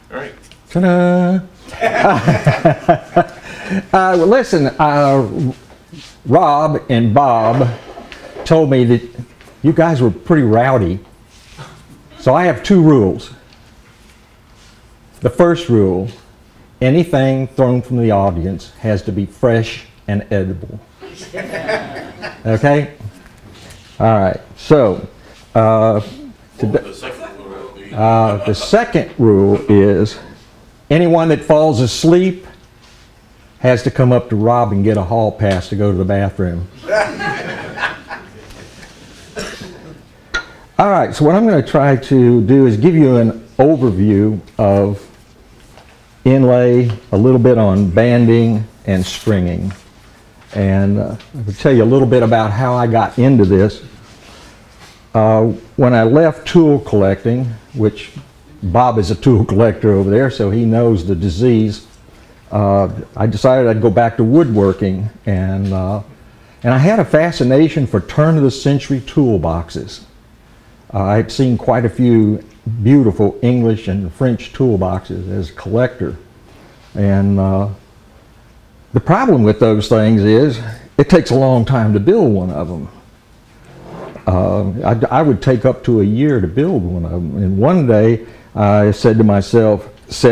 All right. Ta-da! Well, listen, Rob and Bob told me that you guys were pretty rowdy. So I have two rules. The first rule, anything thrown from the audience has to be fresh and edible. Okay? All right. So, the second rule is anyone that falls asleep has to come up to Rob and get a hall pass to go to the bathroom. All right, so what I'm going to try to do is give you an overview of inlay, a little bit on banding and stringing. And I will tell you a little bit about how I got into this. When I left tool collecting, which Bob is a tool collector over there, so he knows the disease, I decided I'd go back to woodworking, and I had a fascination for turn-of-the-century toolboxes. I had seen quite a few beautiful English and French toolboxes as a collector, and the problem with those things is it takes a long time to build one of them. I would take up to a year to build one of them, and one day I said to myself,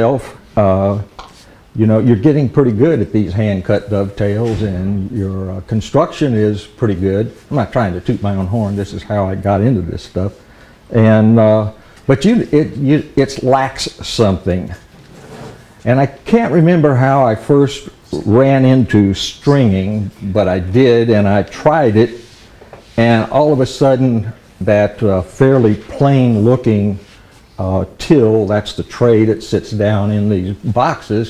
you know, you're getting pretty good at these hand-cut dovetails, and your construction is pretty good. I'm not trying to toot my own horn. This is how I got into this stuff. And but it lacks something. And I can't remember how I first ran into stringing, but I did, and I tried it. And all of a sudden, that fairly plain-looking till, that's the tray that sits down in these boxes,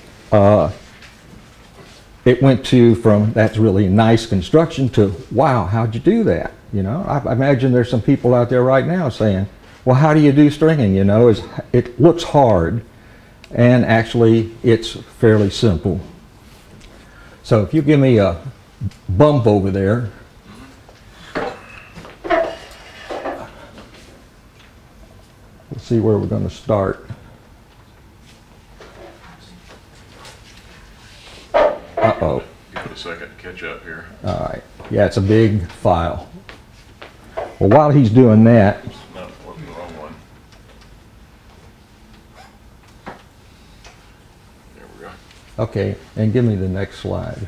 it went from that's really nice construction to, wow, how'd you do that? You know, I imagine there's some people out there right now saying, well, how do you do stringing? You know, it looks hard, and actually it's fairly simple. So if you give me a bump over there, we'll see where we're going to start. Uh-oh. Give it a second to catch up here. All right. Yeah, it's a big file. Well, while he's doing that, No, wasn't the wrong one. There we go. okay, and give me the next slide.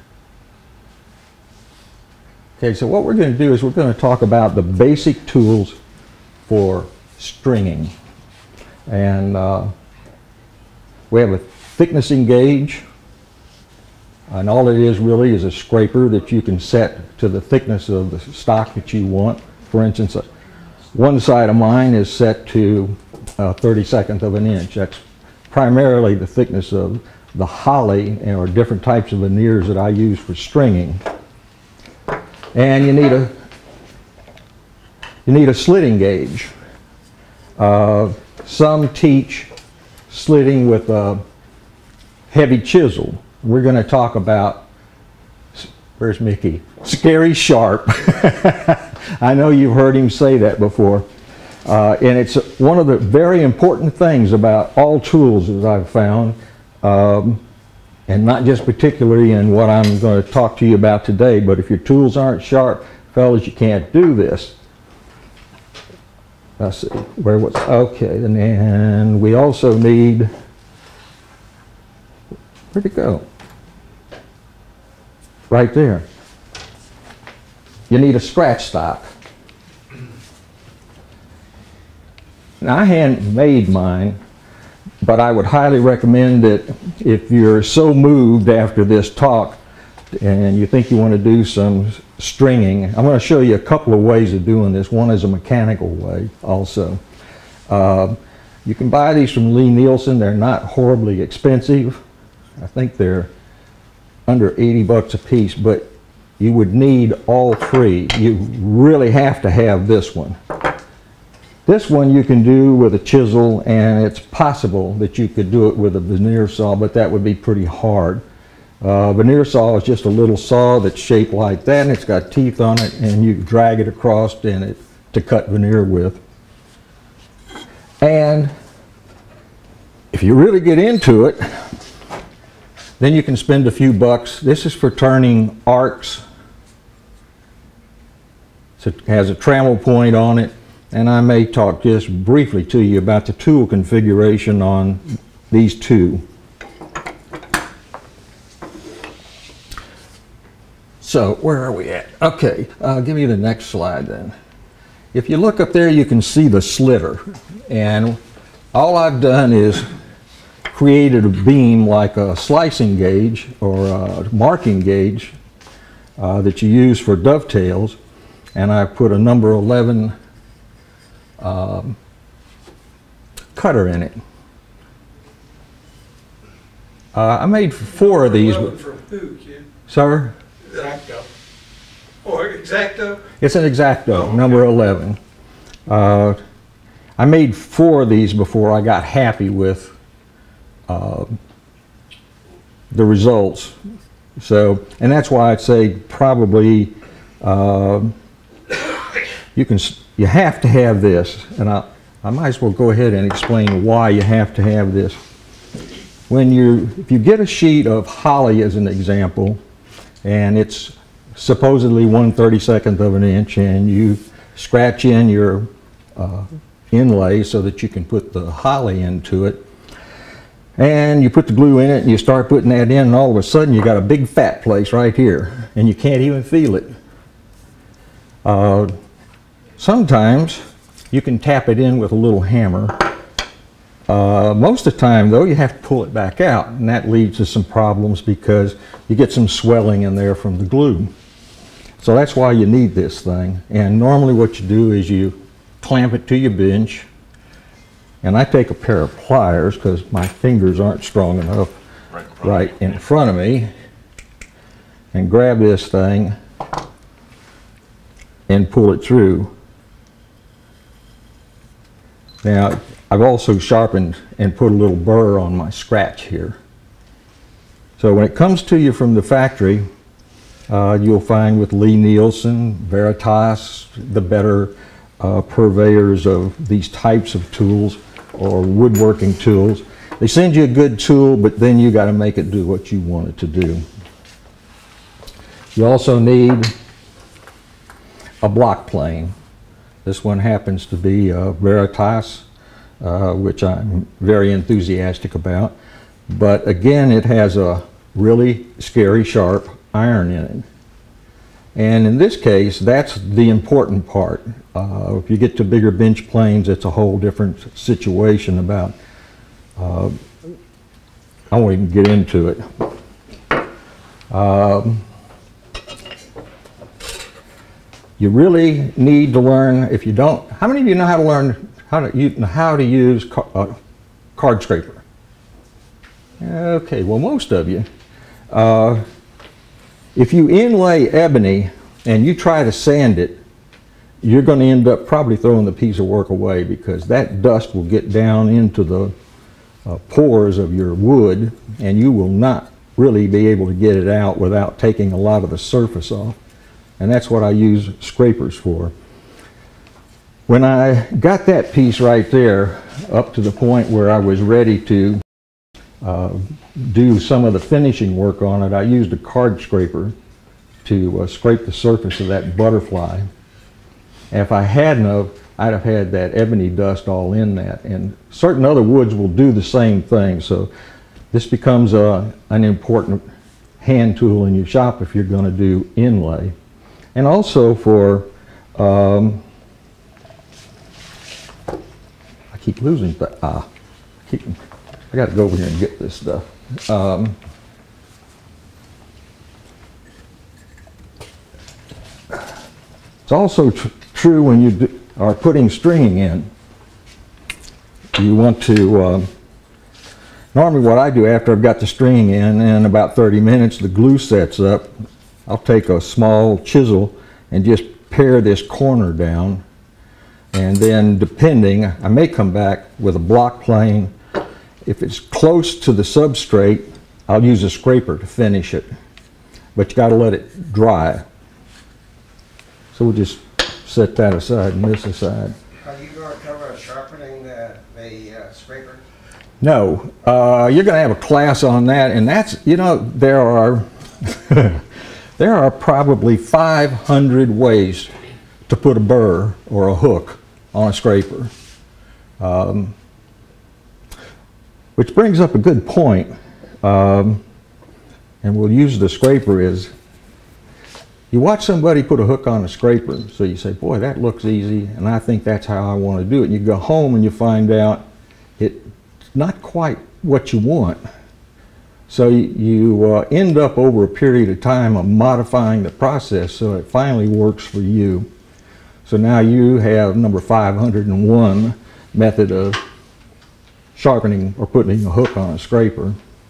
Okay, so what we're going to do is we're going to talk about the basic tools for stringing. And we have a thicknessing gauge, and all it is really is a scraper that you can set to the thickness of the stock that you want. For instance, one side of mine is set to 32nd of an inch. That's primarily the thickness of the holly or different types of veneers that I use for stringing. And you need a slitting gauge. Some teach slitting with a heavy chisel. We're going to talk about, where's Mickey? Scary sharp. I know you've heard him say that before. And it's one of the very important things about all tools, as I've found, and not just particularly in what I'm going to talk to you about today, but if your tools aren't sharp, fellas, you can't do this. Let's see, okay, and then we also need, where'd it go? Right there. You need a scratch stock. Now, I hand-made mine, but I would highly recommend that if you're so moved after this talk and you think you want to do some stringing, I'm going to show you a couple of ways of doing this. One is a mechanical way also. You can buy these from Lee Nielsen. They're not horribly expensive. I think they're under 80 bucks a piece, but you would need all three. You really have to have this one. This one you can do with a chisel, and it's possible that you could do it with a veneer saw, but that would be pretty hard. Veneer saw is just a little saw that's shaped like that, and it's got teeth on it, and you drag it across in it to cut veneer with. And if you really get into it, then you can spend a few bucks. This is for turning arcs. So it has a trammel point on it, and I may talk just briefly to you about the tool configuration on these two. So where are we at? Okay, give me the next slide then. If you look up there, you can see the slitter, and all I've done is created a beam like a slicing gauge or a marking gauge that you use for dovetails, and I put a number 11 cutter in it. I made 4 of these. From who, kid? Sir? Exacto. Or Exacto? It's an Exacto, Oh, okay. number 11. I made 4 of these before I got happy with the results. So, and that's why I'd say probably you have to have this, and I might as well go ahead and explain why you have to have this. If you get a sheet of holly as an example, and it's supposedly 1/32 of an inch, and you scratch in your inlay so that you can put the holly into it, and you put the glue in it and you start putting that in, and all of a sudden you got a big fat place right here and you can't even feel it. Sometimes you can tap it in with a little hammer. Most of the time though, you have to pull it back out, and that leads to some problems because you get some swelling in there from the glue. So that's why you need this thing. And normally what you do is you clamp it to your bench, and I take a pair of pliers because my fingers aren't strong enough right in front of me, and grab this thing and pull it through. Now I've also sharpened and put a little burr on my scratch here. So when it comes to you from the factory, you'll find with Lee Nielsen, Veritas, the better purveyors of these types of tools or woodworking tools. They send you a good tool, but then you got to make it do what you want it to do. You also need a block plane. This one happens to be Veritas, which I'm very enthusiastic about. But again, it has a really scary sharp iron in it. And in this case, that's the important part. If you get to bigger bench planes, it's a whole different situation about, I won't even get into it. You really need to learn, if you don't, how many of you know how to learn how to use card scraper? Okay, well most of you. If you inlay ebony and you try to sand it, you're going to end up probably throwing the piece of work away, because that dust will get down into the pores of your wood, and you will not really be able to get it out without taking a lot of the surface off. And that's what I use scrapers for. When I got that piece right there up to the point where I was ready to do some of the finishing work on it, I used a card scraper to scrape the surface of that butterfly. And if I hadn't have, I'd have had that ebony dust all in that. And certain other woods will do the same thing. So this becomes an important hand tool in your shop if you're going to do inlay. And also for, I keep losing, but I got to go over here and get this stuff. It's also true when you are putting stringing in. You want to, normally what I do after I've got the stringing in about 30 minutes, the glue sets up. I'll take a small chisel and just pare this corner down, and then depending, I may come back with a block plane. If it's close to the substrate, I'll use a scraper to finish it, but you got to let it dry. So we'll just set that aside and this aside. Are you going to cover sharpening the scraper? No, you're going to have a class on that, and that's, you know, there are there are probably 500 ways to put a burr or a hook on a scraper. Which brings up a good point, and we'll use the scraper is, you watch somebody put a hook on a scraper, so you say, boy, that looks easy, and I think that's how I want to do it. And you go home and you find out it's not quite what you want. So you end up over a period of time of modifying the process so it finally works for you. So now you have number 501 method of sharpening or putting a hook on a scraper.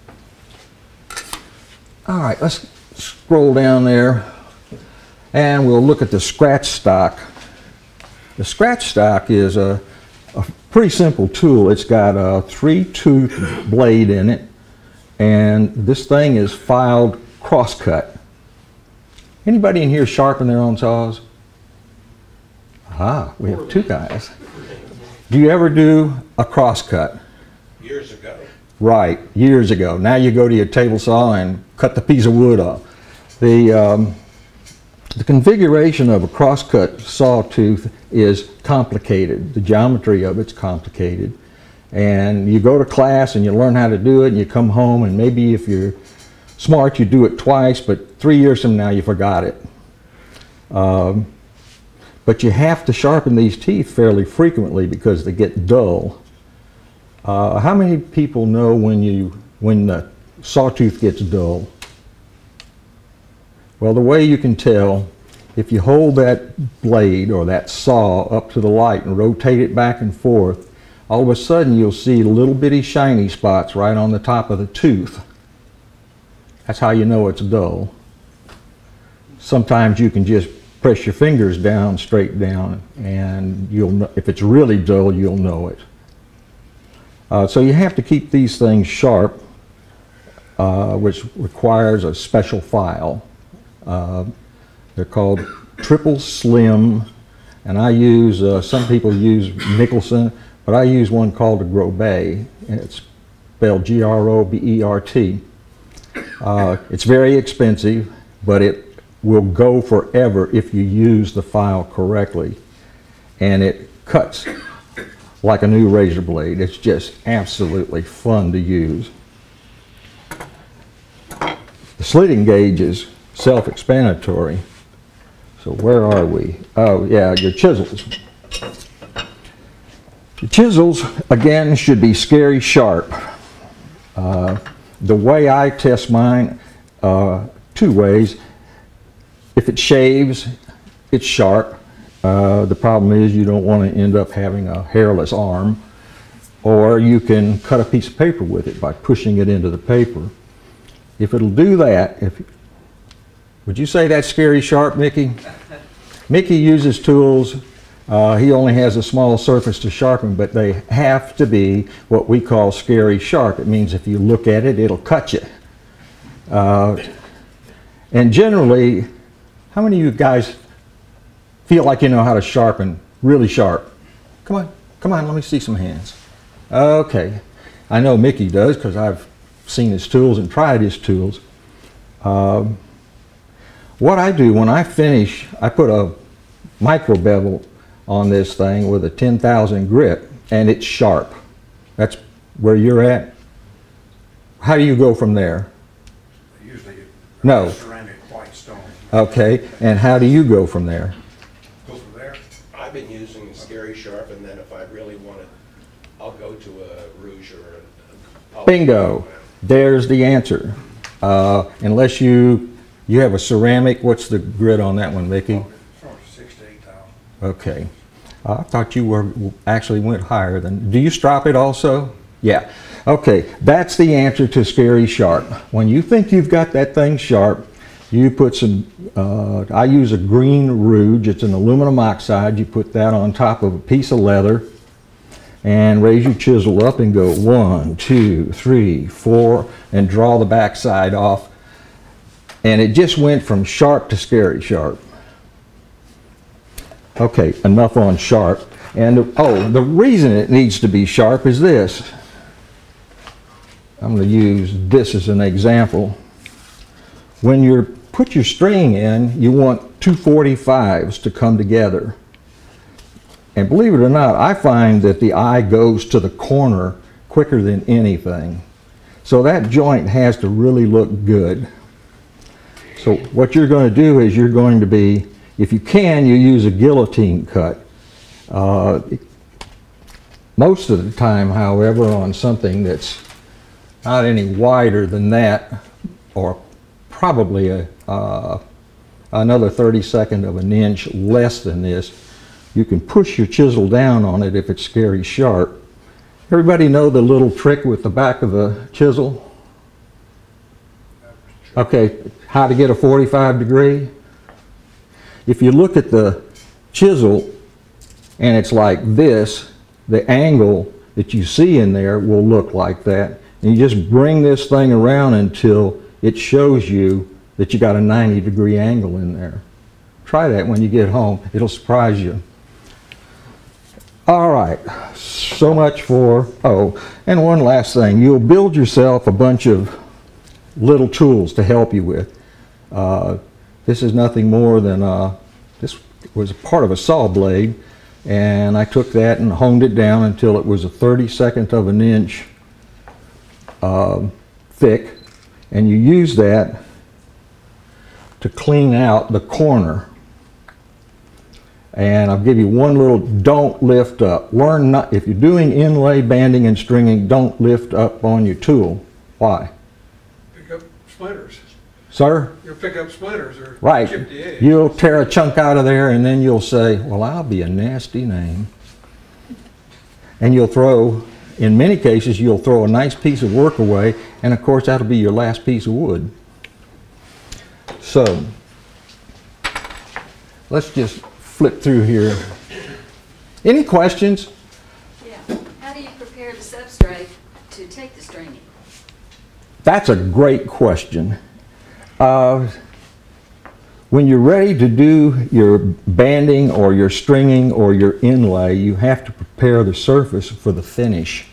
All right, let's scroll down there and we'll look at the scratch stock. The scratch stock is a pretty simple tool. It's got a 3-tooth blade in it, and this thing is filed crosscut. Anybody in here sharpen their own saws? Ah, we have two guys. Do you ever do a crosscut? Years ago. Right, years ago. Now you go to your table saw and cut the piece of wood off. The configuration of a crosscut sawtooth is complicated. The geometry of it's complicated. And you go to class and you learn how to do it, and you come home, and maybe if you're smart you do it twice, but 3 years from now you forgot it. But you have to sharpen these teeth fairly frequently because they get dull. How many people know when the sawtooth gets dull? Well, the way you can tell, if you hold that blade or that saw up to the light and rotate it back and forth, all of a sudden you'll see little bitty shiny spots right on the top of the tooth. That's how you know it's dull. Sometimes you can just press your fingers down, straight down, and you'll know, if it's really dull, you'll know it. So you have to keep these things sharp, which requires a special file. They're called triple slim, and I use, some people use Nicholson, but I use one called a Grobet, and it's spelled G-R-O-B-E-R-T. It's very expensive, but it will go forever if you use the file correctly, and it cuts like a new razor blade. It's just absolutely fun to use. The slitting gauge is self-explanatory. So where are we? Oh yeah, your chisels. The chisels, again, should be scary sharp. The way I test mine, two ways. If it shaves, it's sharp. The problem is you don't want to end up having a hairless arm. Or you can cut a piece of paper with it by pushing it into the paper. If it'll do that, would you say that's scary sharp, Mickey? Mickey uses tools. He only has a small surface to sharpen, but they have to be what we call scary sharp. It means if you look at it, it'll cut you. And generally, how many of you guys feel like you know how to sharpen really sharp? Come on, let me see some hands. Okay, I know Mickey does because I've seen his tools and tried his tools. What I do when I finish, I put a micro bevel on this thing with a 10,000 grit, and it's sharp. That's where you're at. How do you go from there? Usually No. ceramic white stone. Okay, and how do you go from there? Go from there. I've been using Scary Sharp, and then if I really want it, I'll go to a rouge or a Bingo. There's the answer. Unless you have a ceramic, what's the grit on that one, Mickey? From 6,000 to 8,000. Okay. I thought you actually went higher than. Do you strop it also? Yeah. Okay, that's the answer to scary sharp. When you think you've got that thing sharp, you put some, I use a green rouge. It's an aluminum oxide. You put that on top of a piece of leather and raise your chisel up and go 1, 2, 3, 4, and draw the back side off. And it just went from sharp to scary sharp. Okay, enough on sharp. And the reason it needs to be sharp is this. I'm going to use this as an example. When you put your string in, you want 245s to come together. And believe it or not, I find that the eye goes to the corner quicker than anything. So that joint has to really look good. So what you're going to do is you're going to be, if you can, you use a guillotine cut. Most of the time, however, on something that's not any wider than that, or probably another 32nd of an inch less than this, you can push your chisel down on it if it's scary sharp. Everybody know the little trick with the back of the chisel? Okay, how to get a 45 degree? If you look at the chisel and it's like this, the angle that you see in there will look like that. And you just bring this thing around until it shows you that you got a 90-degree angle in there. Try that when you get home. It'll surprise you. All right, so much for, oh, and one last thing. You'll build yourself a bunch of little tools to help you with. This is nothing more than, this was part of a saw blade, and I took that and honed it down until it was a 32nd of an inch thick, and you use that to clean out the corner. And I'll give you one little, don't lift up. Learn not, if you're doing inlay, banding, and stringing, don't lift up on your tool. Why? Pick up splinters. Sir? You'll pick up splinters or Right. chip the edge. You'll tear a chunk out of there and then you'll say, well, I'll be a nasty name. And you'll throw, in many cases, you'll throw a nice piece of work away, and of course that'll be your last piece of wood. So, let's just flip through here. Any questions? Yeah. How do you prepare the substrate to take the stringing? That's a great question. When you're ready to do your banding or your stringing or your inlay, you have to prepare the surface for the finish.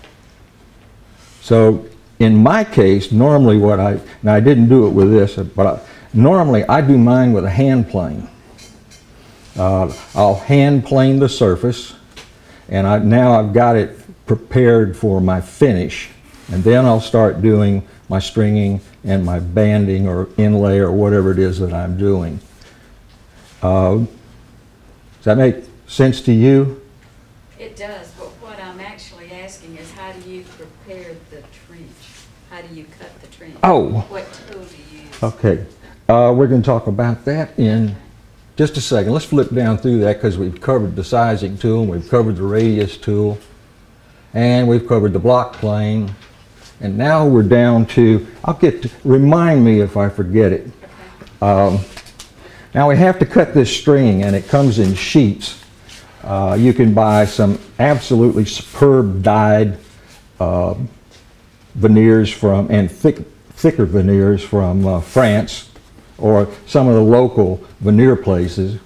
So in my case, normally what now I didn't do it with this, but normally I do mine with a hand plane. I'll hand plane the surface, and now I've got it prepared for my finish, and then I'll start doing my stringing and my banding or inlay or whatever it is that I'm doing. Does that make sense to you? It does, but what I'm actually asking is how do you prepare the trench? How do you cut the trench? Oh. What tool do you use? Okay. We're going to talk about that in just a second. Let's flip down through that because we've covered the sizing tool, and we've covered the radius tool, and we've covered the block plane. And now we're down to, remind me if I forget it. Okay. Now we have to cut this string, and it comes in sheets. You can buy some absolutely superb dyed veneers from, and thicker veneers from France, or some of the local veneer places.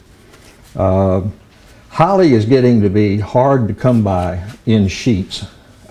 Holly is getting to be hard to come by in sheets.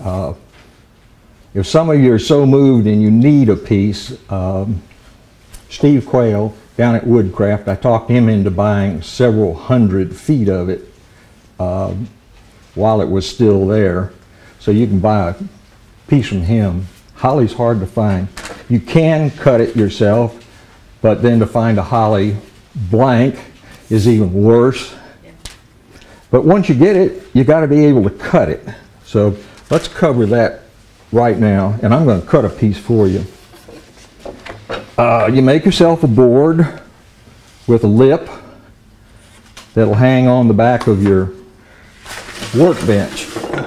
If some of you are so moved and you need a piece, Steve Quayle down at Woodcraft, I talked him into buying several hundred feet of it while it was still there. So you can buy a piece from him. Holly's hard to find. You can cut it yourself, but then to find a holly blank is even worse. Yeah. But once you get it, you got to be able to cut it. So let's cover that right now, and I'm going to cut a piece for you. You make yourself a board with a lip that'll hang on the back of your workbench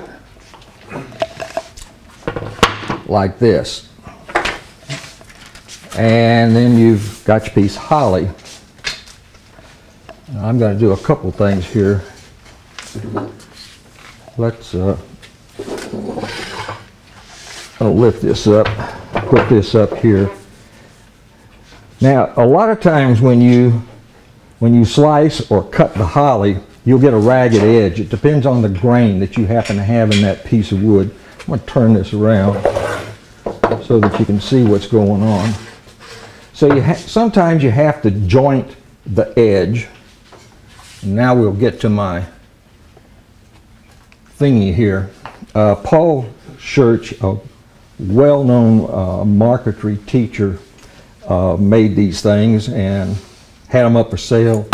like this, and then you've got your piece of holly. Now, I'm going to do a couple things here. Let's I'll lift this up, put this up here. Now, a lot of times when you slice or cut the holly, you'll get a ragged edge. It depends on the grain that you happen to have in that piece of wood. I'm going to turn this around. so that you can see what's going on. So sometimes you have to joint the edge. And now we'll get to my thingy here. Paul Church, a well-known marquetry teacher, made these things and had them up for sale.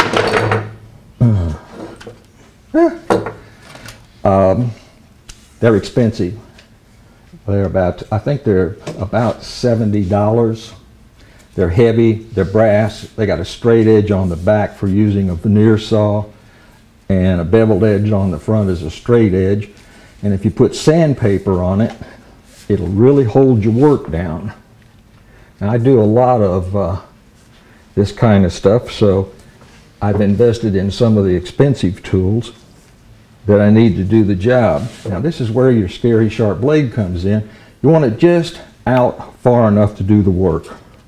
They're expensive. They're about, I think they're about $70. They're heavy, they're brass, they got a straight edge on the back for using a veneer saw, and a beveled edge on the front is a straight edge. And if you put sandpaper on it, it'll really hold your work down. Now, I do a lot of this kind of stuff, so I've invested in some of the expensive tools that I need to do the job. Now, this is where your scary sharp blade comes in. You want it just out far enough to do the work.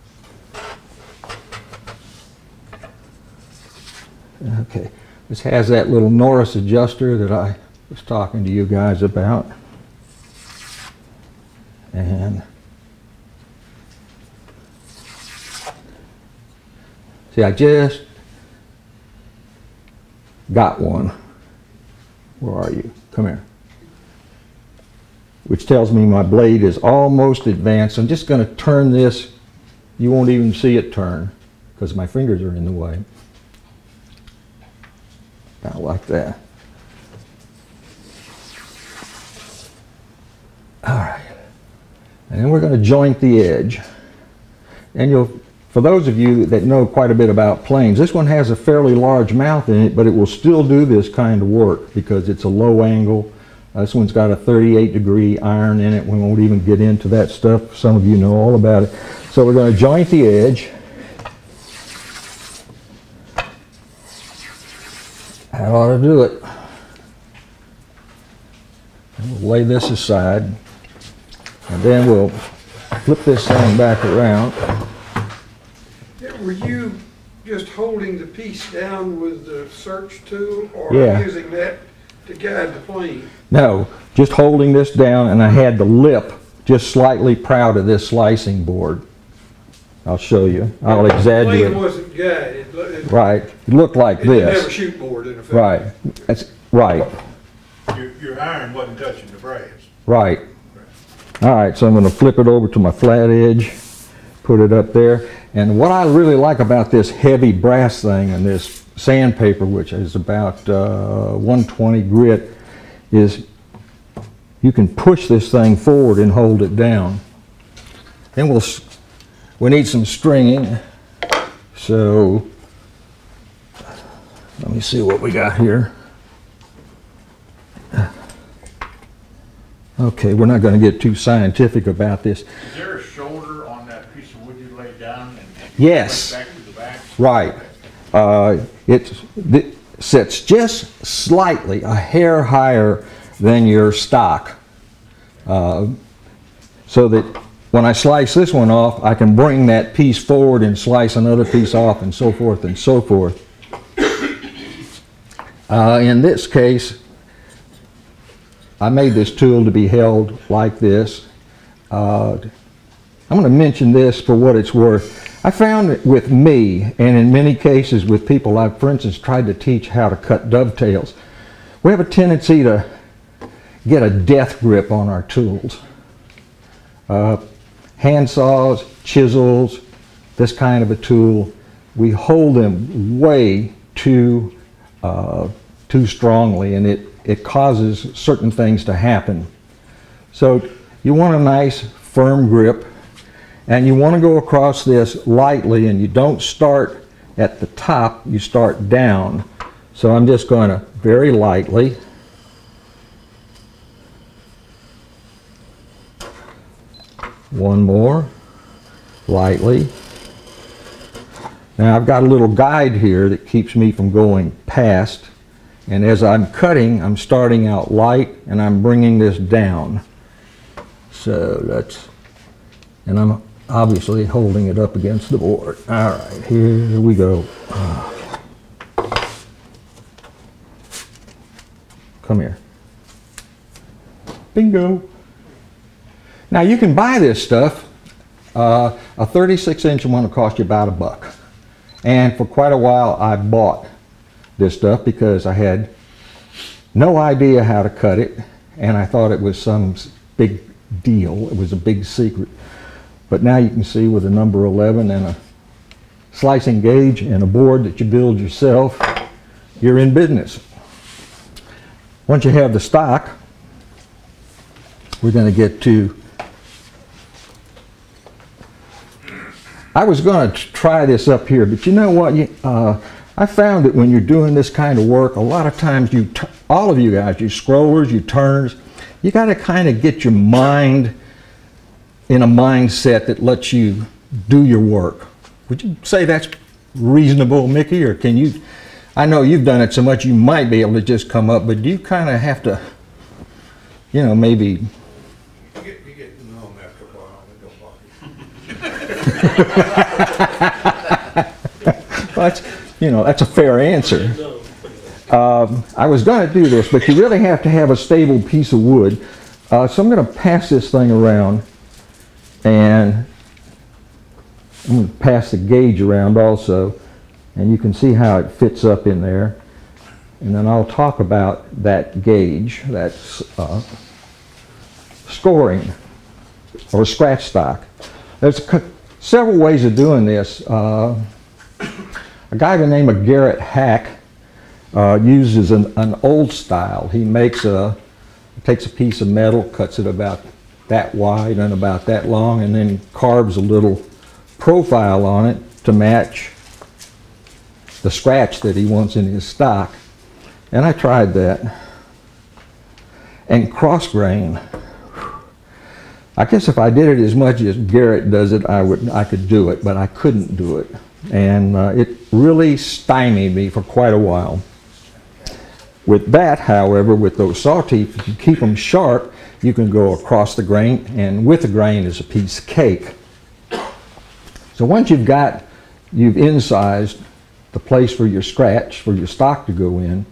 Okay, this has that little Norris adjuster that I was talking to you guys about. And see, I just got one. Where are you? Come here. Which tells me my blade is almost advanced. I'm just going to turn this. You won't even see it turn because my fingers are in the way. About like that. All right. And then we're going to joint the edge. And for those of you that know quite a bit about planes, this one has a fairly large mouth in it, but it will still do this kind of work because it's a low angle. This one's got a 38-degree iron in it. We won't even get into that stuff. Some of you know all about it. So we're going to joint the edge. That ought to do it. And we'll lay this aside. And then we'll flip this thing back around. Were you just holding the piece down with the search tool, or Yeah. using that to guide the plane? No, just holding this down, and I had the lip just slightly proud of this slicing board. I'll show you. I'll The exaggerate. plane wasn't guided. Right. It looked like It didn't have a this. chute board in effect. Right. That's right. Your iron wasn't touching the brass. Right. All right, so I'm going to flip it over to my flat edge, put it up there. And what I really like about this heavy brass thing and this sandpaper, which is about 120 grit, is you can push this thing forward and hold it down. Then we need some stringing. So let me see what we got here. Okay, we're not going to get too scientific about this. Is there a shoulder on that piece of wood you laid down and Yes. back to the back? Right. It sits just slightly, a hair higher than your stock. So that when I slice this one off, I can bring that piece forward and slice another piece off and so forth and so forth. In this case, I made this tool to be held like this. I'm going to mention this for what it's worth. I found it with me, and in many cases with people I've, for instance, tried to teach how to cut dovetails. We have a tendency to get a death grip on our tools. Hand saws, chisels, this kind of a tool, we hold them way too strongly, and it causes certain things to happen. So you want a nice firm grip, and you want to go across this lightly, and you don't start at the top, you start down. So I'm just going to very lightly one more, lightly. Now I've got a little guide here that keeps me from going past, and as I'm cutting, I'm starting out light and I'm bringing this down. So that's, and I'm obviously holding it up against the board. All right, here we go. Come here. Bingo. Now you can buy this stuff. A 36-inch one will cost you about $1. And for quite a while I bought this stuff because I had no idea how to cut it, and I thought it was some big deal. It was a big secret. But now you can see with a number 11 and a slicing gauge and a board that you build yourself, you're in business. Once you have the stock, we're going to get to, I was going to try this up here, but you know what? I found that when you're doing this kind of work, a lot of times all of you guys, you scrollers, you turners, you got to kind of get your mind in a mindset that lets you do your work. Would you say that's reasonable, Mickey, or can you, I know you've done it so much you might be able to just come up, but do you kind of have to, you know, maybe... You get numb after a while, it don't bother you. Well, that's a fair answer. I was going to do this, but you really have to have a stable piece of wood. So I'm going to pass this thing around, and I'm going to pass the gauge around also, and you can see how it fits up in there. And then I'll talk about that gauge, that's scoring or scratch stock. There's several ways of doing this. A guy by the name of Garrett Hack uses an old style. He takes a piece of metal, cuts it about that wide and about that long, and then carves a little profile on it to match the scratch that he wants in his stock. And I tried that. And cross grain. I guess if I did it as much as Garrett does it, I could do it, but I couldn't do it. And it really stymied me for quite a while. With that, however, with those saw teeth, if you keep them sharp, you can go across the grain, and with the grain is a piece of cake. So once you've incised the place for your scratch, for your stock to go in,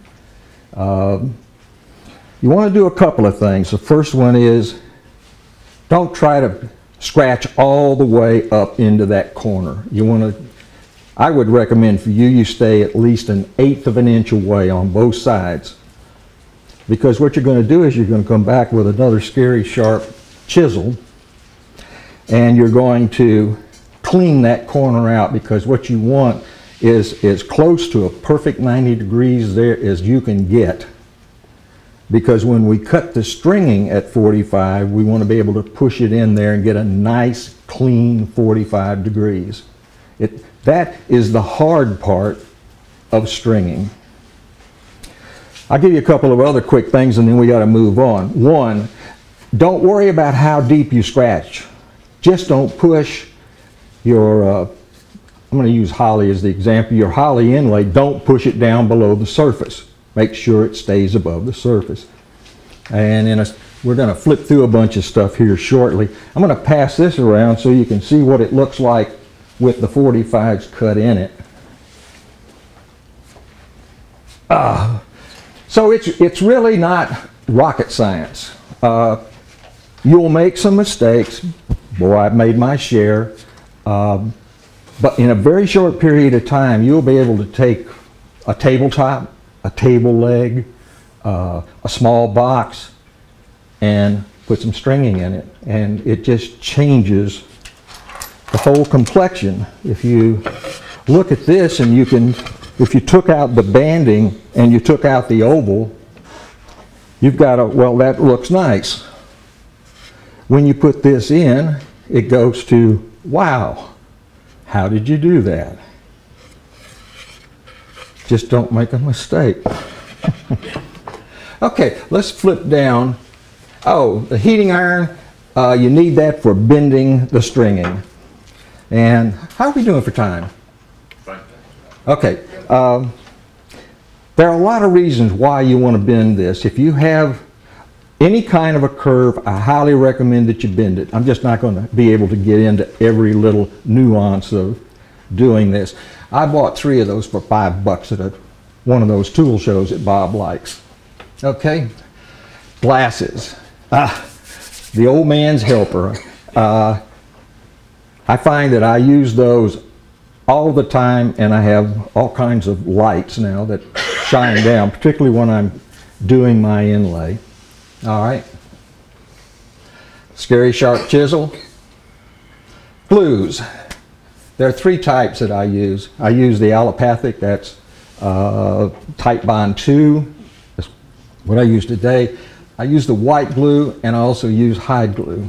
you want to do a couple of things. The first one is, don't try to scratch all the way up into that corner. I would recommend for you stay at least 1/8 of an inch away on both sides. Because what you're going to do is you're going to come back with another scary sharp chisel, and you're going to clean that corner out, because what you want is as close to a perfect 90 degrees there as you can get. Because when we cut the stringing at 45, we want to be able to push it in there and get a nice clean 45 degrees. That is the hard part of stringing. I'll give you a couple of other quick things and then we got to move on. One, don't worry about how deep you scratch. Just don't push your, I'm going to use holly as the example, your holly inlay, don't push it down below the surface. Make sure it stays above the surface. And we're going to flip through a bunch of stuff here shortly. I'm going to pass this around so you can see what it looks like with the 45s cut in it. So it's really not rocket science. You'll make some mistakes. Boy, I've made my share. But in a very short period of time, you'll be able to take a tabletop, a table leg, a small box, and put some stringing in it. And it just changes the whole complexion. If you look at this and if you took out the banding and you took out the oval, you've got well, that looks nice. When you put this in, it goes to, wow, how did you do that? Just don't make a mistake. Okay, let's flip down. Oh, the heating iron, you need that for bending the stringing. And how are we doing for time? Fine. Okay. There are a lot of reasons why you want to bend this. If you have any kind of a curve, I highly recommend that you bend it. I'm just not going to be able to get into every little nuance of doing this. I bought 3 of those for $5 at one of those tool shows that Bob likes. Okay. Glasses. the old man's helper. I find that I use those all the time, and I have all kinds of lights now that shine down, particularly when I'm doing my inlay. All right. Scary sharp chisel. Glues. There are 3 types that I use. I use the allopathic, that's Type Bond 2. That's what I use today. I use the white glue, and I also use hide glue.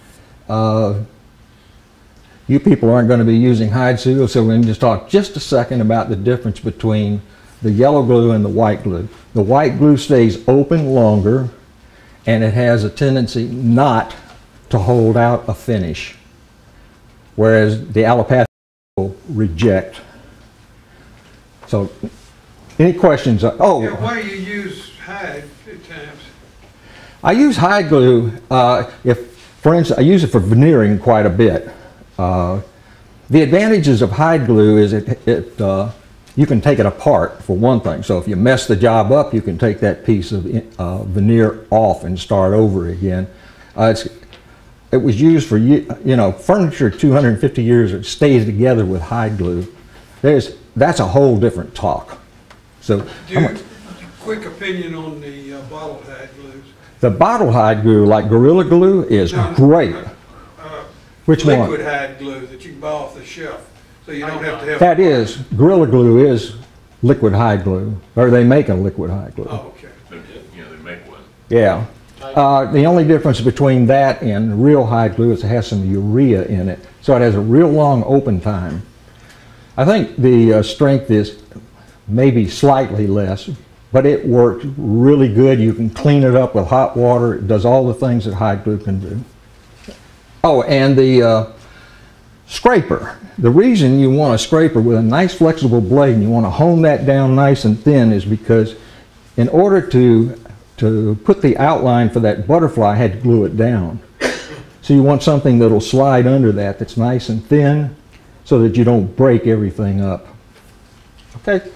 You people aren't going to be using hide glue, so we're going to just talk just a second about the difference between the yellow glue and the white glue. The white glue stays open longer, and it has a tendency not to hold out a finish, whereas the allopathic will reject. So, any questions? Oh, Yeah, why do you use hide at times? I use hide glue for instance, I use it for veneering quite a bit. The advantages of hide glue is you can take it apart for one thing. So if you mess the job up, you can take that piece of veneer off and start over again. It was used for, furniture 250 years, it stays together with hide glue. That's a whole different talk. So, Quick opinion on the bottle hide glues. the bottle hide glue, like Gorilla Glue, is great. Which one? Liquid hide glue that you can buy off the shelf, so you don't have to have. That is, Gorilla Glue is liquid hide glue, or they make a liquid hide glue. Oh, okay. They make one. Yeah. The only difference between that and real hide glue is it has some urea in it, so it has a real long open time. I think the strength is maybe slightly less, but it works really good. You can clean it up with hot water. It does all the things that hide glue can do. Oh, and the scraper. The reason you want a scraper with a nice flexible blade and you want to hone that down nice and thin is because in order to put the outline for that butterfly, I had to glue it down. So you want something that'll slide under that that's nice and thin so that you don't break everything up. Okay.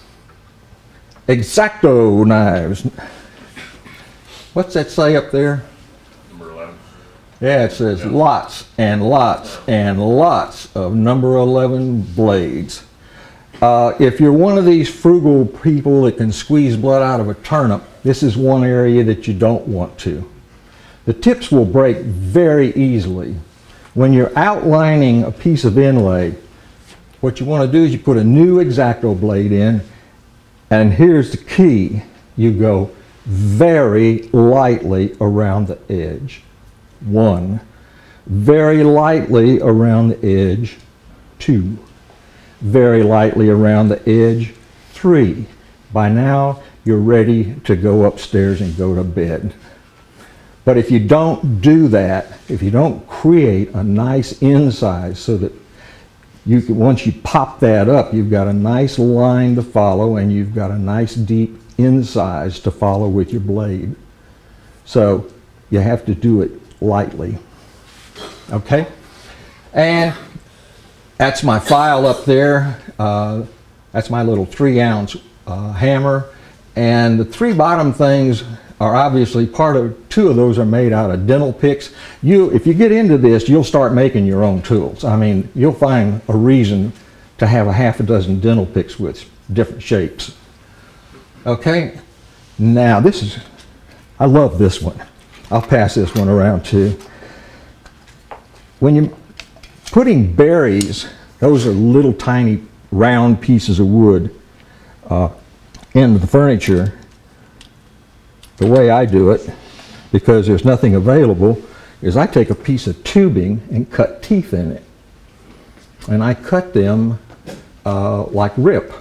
X-Acto knives. What's that say up there? Number 11. Yeah, it says lots and lots and lots of number 11 blades. If you're one of these frugal people that can squeeze blood out of a turnip, this is one area that you don't want to. The tips will break very easily. When you're outlining a piece of inlay, what you want to do is you put a new X-Acto blade in, and here's the key. You go very lightly around the edge. 1. Very lightly around the edge. 2. Very lightly around the edge. 3. By now, you're ready to go upstairs and go to bed. But if you don't do that, if you don't create a nice incise so that you can, once you pop that up, you've got a nice line to follow and you've got a nice deep incise to follow with your blade. So you have to do it lightly. Okay? And that's my file up there. That's my little 3-ounce hammer. And the 3 bottom things are obviously part of, 2 of those are made out of dental picks. If you get into this, you'll start making your own tools. I mean, you'll find a reason to have a half a dozen dental picks with different shapes. Okay? Now I love this one. I'll pass this one around too. When you're putting berries, those are little tiny round pieces of wood into the furniture. The way I do it, because there's nothing available, is I take a piece of tubing and cut teeth in it. And I cut them like rip.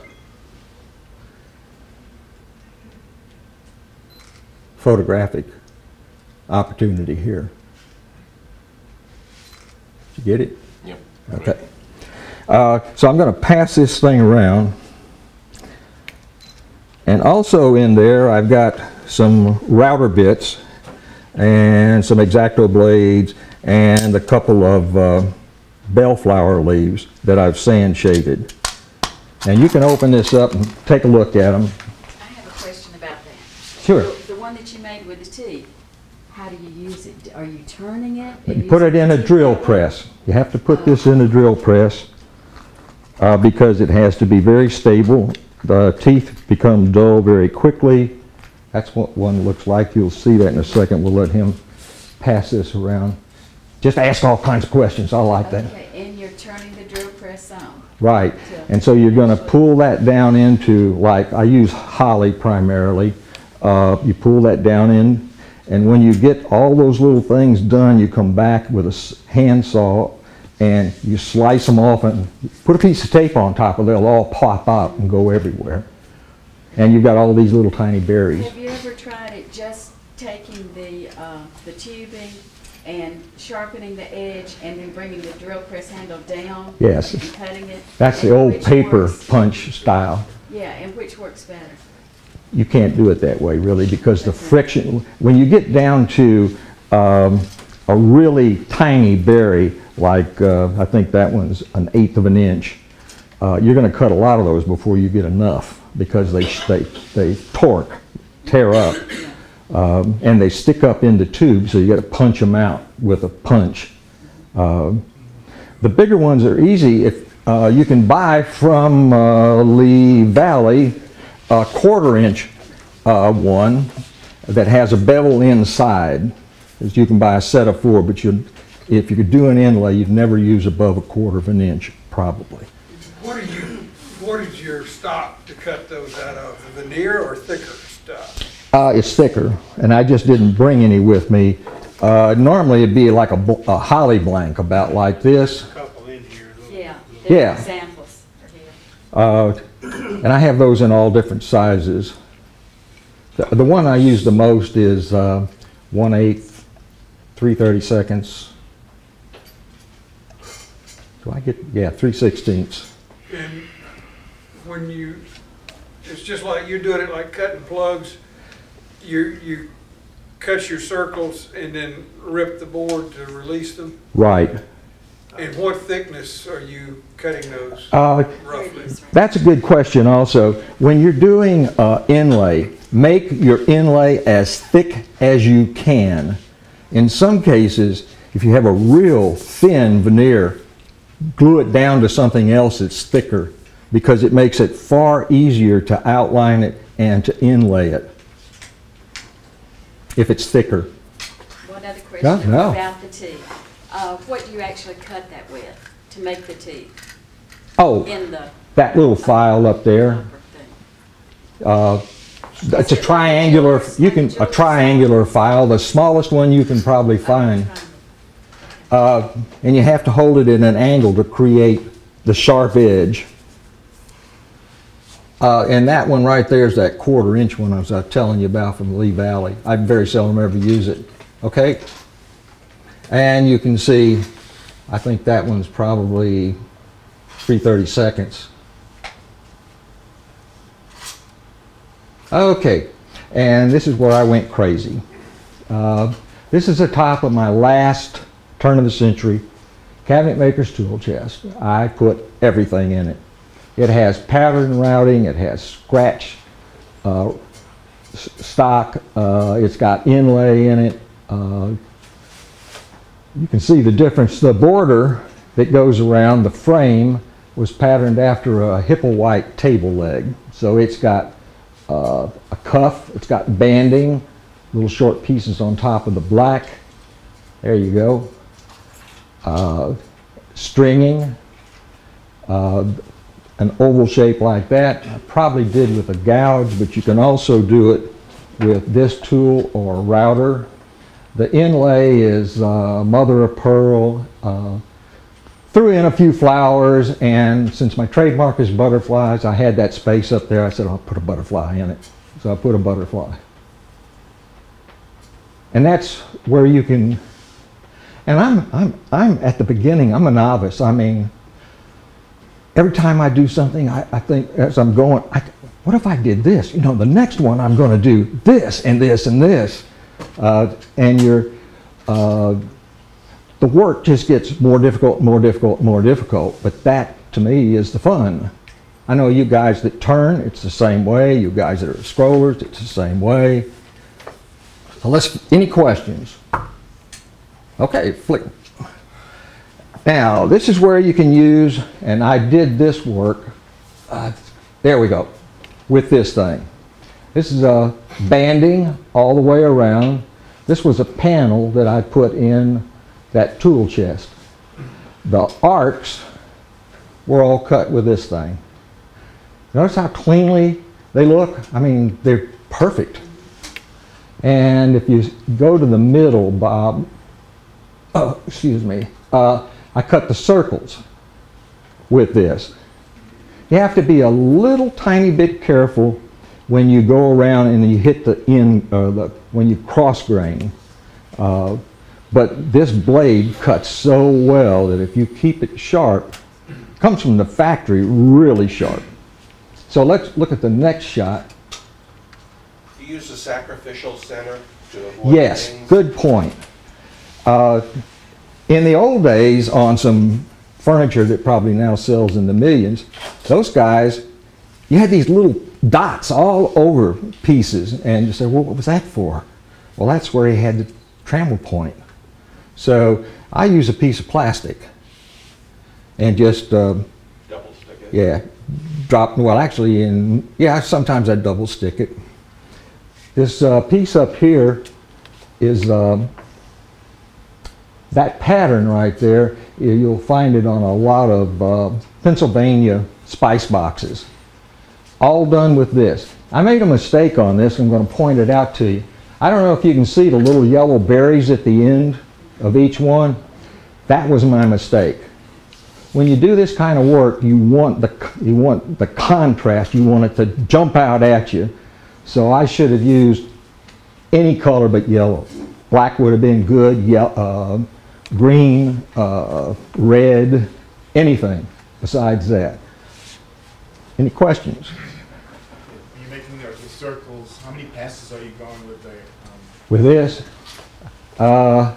Photographic opportunity here. Did you get it? Yep. Okay. So I'm going to pass this thing around. And also in there I've got some router bits and some X-Acto blades and a couple of bellflower leaves that I've sand shaded. And you can open this up and take a look at them. I have a question about that. Sure. The one that you made with the teeth, how do you use it? Are you turning it? You put it in a drill press. You have to put this in a drill press because it has to be very stable. The teeth become dull very quickly. That's what one looks like. You'll see that in a second. We'll let him pass this around. Just ask all kinds of questions. I like that. Okay, and you're turning the drill press on. Right. And so you're going to pull that down into, like, I use holly primarily. You pull that down in, and when you get all those little things done, you come back with a hand saw and you slice them off and put a piece of tape on top of it. They'll all pop out and go everywhere. And you've got all these little tiny berries. Have you ever tried it just taking the tubing and sharpening the edge and then bringing the drill press handle down? Yes. And cutting it? That's the And old which paper works- punch style. Yeah, and which works better? You can't do it that way really because the friction, when you get down to a really tiny berry, like I think that one's 1/8 of an inch, you're going to cut a lot of those before you get enough because they tear up, and they stick up into tubes, so you got to punch them out with a punch. The bigger ones are easy. If you can buy from Lee Valley a 1/4 inch one that has a bevel inside. You can buy a set of 4, but if you could do an inlay, you'd never use above a 1/4 of an inch, probably. What is your stock to cut those out of? Veneer or thicker stuff? It's thicker, and I just didn't bring any with me. Normally it'd be like a holly blank, about like this. Couple in here. Yeah. Yeah. Examples are here. And I have those in all different sizes. The one I use the most is 1/8, 3/32. Do I get, yeah, 3/16. And when it's just like you're doing it like cutting plugs, you cut your circles and then rip the board to release them? Right. And what thickness are you cutting those roughly? That's a good question also. When you're doing inlay, make your inlay as thick as you can. In some cases, if you have a real thin veneer, glue it down to something else that's thicker because it makes it far easier to outline it and to inlay it if it's thicker. One other question No. about the teeth. What do you actually cut that with to make the teeth Oh, in the that little file up there. upper thing? It's a triangular, a triangular file, the smallest one you can probably find. And you have to hold it in an angle to create the sharp edge. And that one right there is that 1/4 inch one I was telling you about from Lee Valley. I very seldom ever use it. Okay? And you can see, I think that one's probably 3/32. Okay, and this is where I went crazy. This is the top of my last turn of the century cabinet maker's tool chest. I put everything in it. It has pattern routing, it has scratch stock, it's got inlay in it. You can see the difference. The border that goes around the frame was patterned after a Hipplewhite table leg. So it's got a cuff, it's got banding, little short pieces on top of the black. There you go. Stringing, an oval shape like that. I probably did with a gouge, but you can also do it with this tool or a router. The inlay is mother of pearl. Threw in a few flowers, and since my trademark is butterflies, I had that space up there. I said, I'll put a butterfly in it. So I put a butterfly. And that's where you can, and I'm at the beginning, I'm a novice. I mean, every time I do something, I think as I'm going, what if I did this? You know, the next one I'm going to do this and this and this. And the work just gets more difficult, more difficult, more difficult. But that, to me, is the fun. I know you guys that turn, it's the same way. You guys that are scrollers, it's the same way. So any questions? Okay, flick. Now, this is where you can use, and I did this work, there we go, with this thing. This is a banding all the way around. This was a panel that I put in that tool chest. The arcs were all cut with this thing. Notice how cleanly they look? I mean, they're perfect. And if you go to the middle, Bob, oh, excuse me, I cut the circles with this. You have to be a little tiny bit careful when you go around and you hit the end, when you cross grain. But this blade cuts so well that if you keep it sharp, comes from the factory really sharp. So let's look at the next shot. Do you use the sacrificial center to avoid Yes, things? good point. In the old days, on some furniture that probably now sells in the millions, those guys, you had these little dots all over pieces, and you say, well, what was that for? Well, that's where he had the trammel point. So I use a piece of plastic and just, Double stick it? yeah, drop, well, actually, sometimes I double stick it. This piece up here is that pattern right there. You'll find it on a lot of Pennsylvania spice boxes. All done with this. I made a mistake on this. I'm going to point it out to you. I don't know if you can see the little yellow berries at the end of each one. That was my mistake. When you do this kind of work, you want the contrast. You want it to jump out at you. So I should have used any color but yellow. Black would have been good. Green, red, anything besides that. Any questions? You're making the circles. How many passes are you going with the? With this, I'll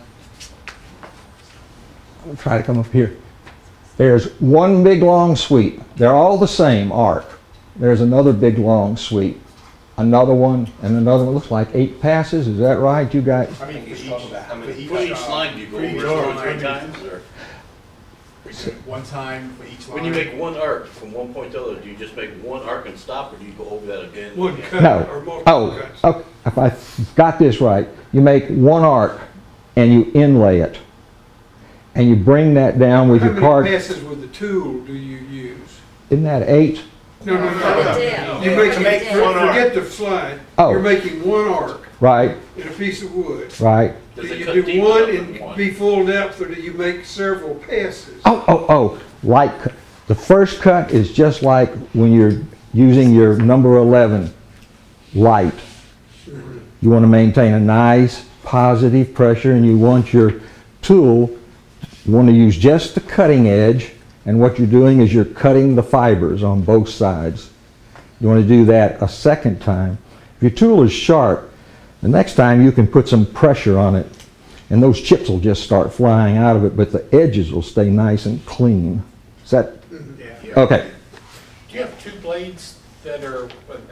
try to come up here. There's one big long sweep. They're all the same arc. There's another big long sweep. Another one and another one. Looks like 8 passes. Is that right? You got? I mean, He's talking about how many. For each line, do you go over it 2 or 3 times? Or? One time for each line. When you make one arc from one point to the other, do you just make one arc and stop, or do you go over that again? One cut No. or multiple Oh, cuts. okay. If I got this right, you make one arc and you inlay it, and you bring that down with How your many card. passes with the tool do you use? Isn't that 8? No, no, For the no. depth. You make, For the depth. forget the slide. Oh. You're making one arc Right, in a piece of wood. right. Does Do it you cut do deeper one than and be full depth, or do you make several passes? Oh, light cut. The first cut is just like when you're using your number 11, light. You want to maintain a nice positive pressure, and you want your tool, you want to use just the cutting edge, and what you're doing is you're cutting the fibers on both sides. You want to do that a second time. If your tool is sharp, the next time you can put some pressure on it, and those chips will just start flying out of it, but the edges will stay nice and clean. Is that Yeah. okay? Do you have 2 blades that are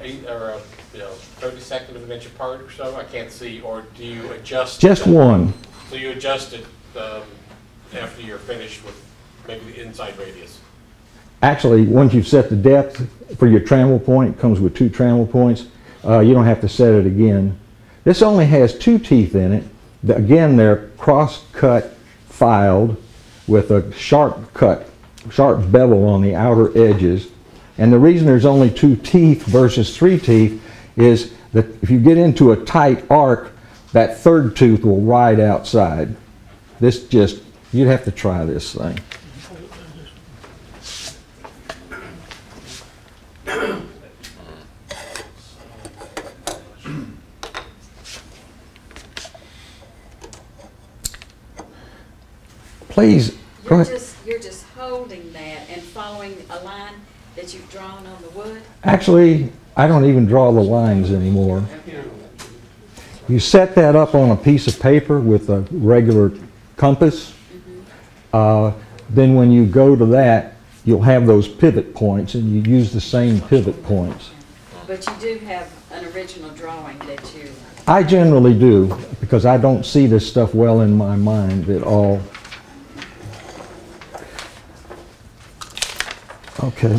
32nd of an inch apart or so? I can't see. Or do you adjust? Just one. So you adjust it after you're finished with maybe the inside radius? Actually, once you've set the depth for your trammel point, it comes with 2 trammel points, you don't have to set it again. This only has 2 teeth in it. Again, they're cross-cut filed with a sharp bevel on the outer edges. And the reason there's only 2 teeth versus 3 teeth is that if you get into a tight arc, that 3rd tooth will ride outside. This just, you'd have to try this thing. Please, go ahead. You're just holding that and following a line that you've drawn on the wood? Actually, I don't even draw the lines anymore. You set that up on a piece of paper with a regular compass. Then when you go to that, you'll have those pivot points, and you use the same pivot points. But you do have an original drawing that you I generally do, because I don't see this stuff well in my mind at all. Okay.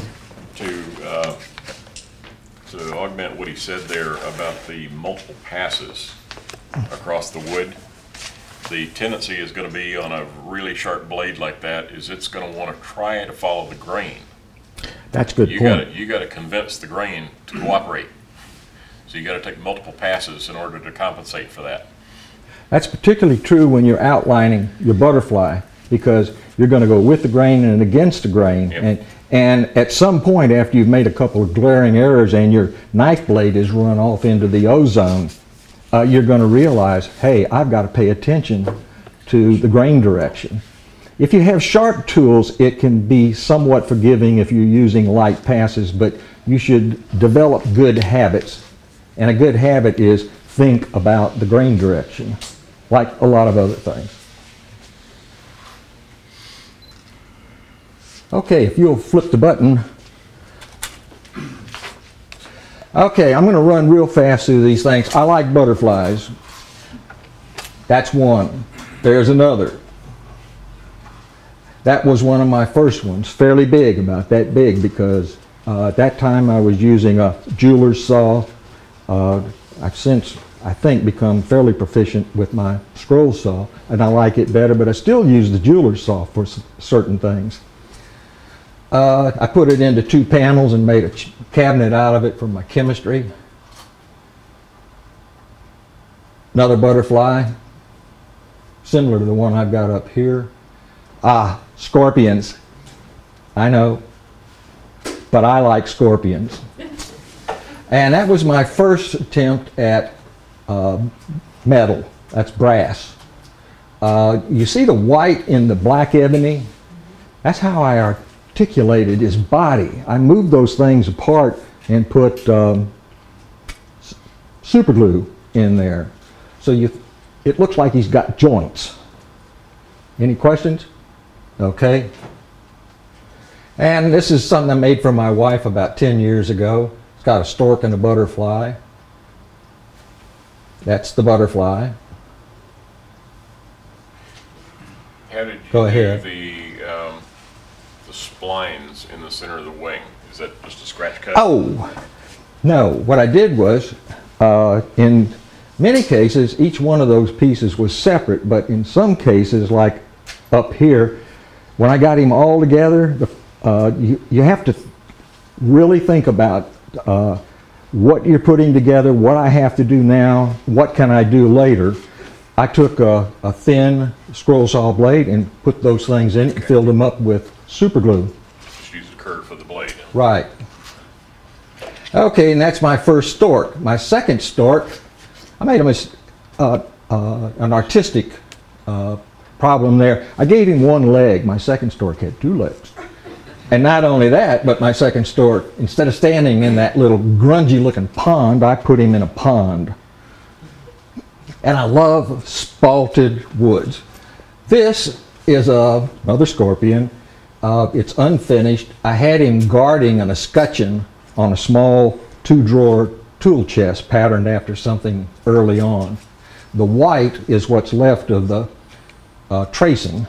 To augment what he said there about the multiple passes across the wood, the tendency is going to be on a really sharp blade like that is it's going to want to try to follow the grain. That's a good point. You got to convince the grain to cooperate. So you got to take multiple passes in order to compensate for that. That's particularly true when you're outlining your butterfly, because you're going to go with the grain and against the grain. Yep. And at some point after you've made a couple of glaring errors and your knife blade is run off into the ozone, you're going to realize, hey, I've got to pay attention to the grain direction. If you have sharp tools, it can be somewhat forgiving if you're using light passes, but you should develop good habits. And a good habit is think about the grain direction, like a lot of other things. Okay, if you'll flip the button. Okay, I'm going to run real fast through these things. I like butterflies. That's one. There's another. That was one of my first ones, fairly big, about that big, because at that time I was using a jeweler's saw. I've since, I think, become fairly proficient with my scroll saw, and I like it better, but I still use the jeweler's saw for certain things. I put it into 2 panels and made a cabinet out of it for my chemistry. Another butterfly, similar to the one I've got up here. Ah, scorpions. I know, but I like scorpions. And that was my first attempt at metal. That's brass. You see the white in the black ebony? That's how I articulated his body. I moved those things apart and put super glue in there. So it looks like he's got joints. Any questions? Okay. And this is something I made for my wife about 10 years ago. It's got a stork and a butterfly. That's the butterfly. How did you Go ahead. do the splines in the center of the wing? Is that just a scratch cut? Oh, no. What I did was, in many cases, each one of those pieces was separate, but in some cases, like up here, when I got him all together, you have to really think about what you're putting together, what I have to do now, what can I do later. I took a thin scroll saw blade and put those things in it and filled them up with super glue. Just use a curve for the blade. Right. Okay, and that's my first stork. My second stork, I made an artistic problem there. I gave him one leg. My second stork had 2 legs. And not only that, but my second stork, instead of standing in that little grungy looking pond, I put him in a pond. And I love spalted woods. This is another scorpion. It's unfinished. I had him guarding an escutcheon on a small 2-drawer tool chest patterned after something early on. The white is what's left of the tracing.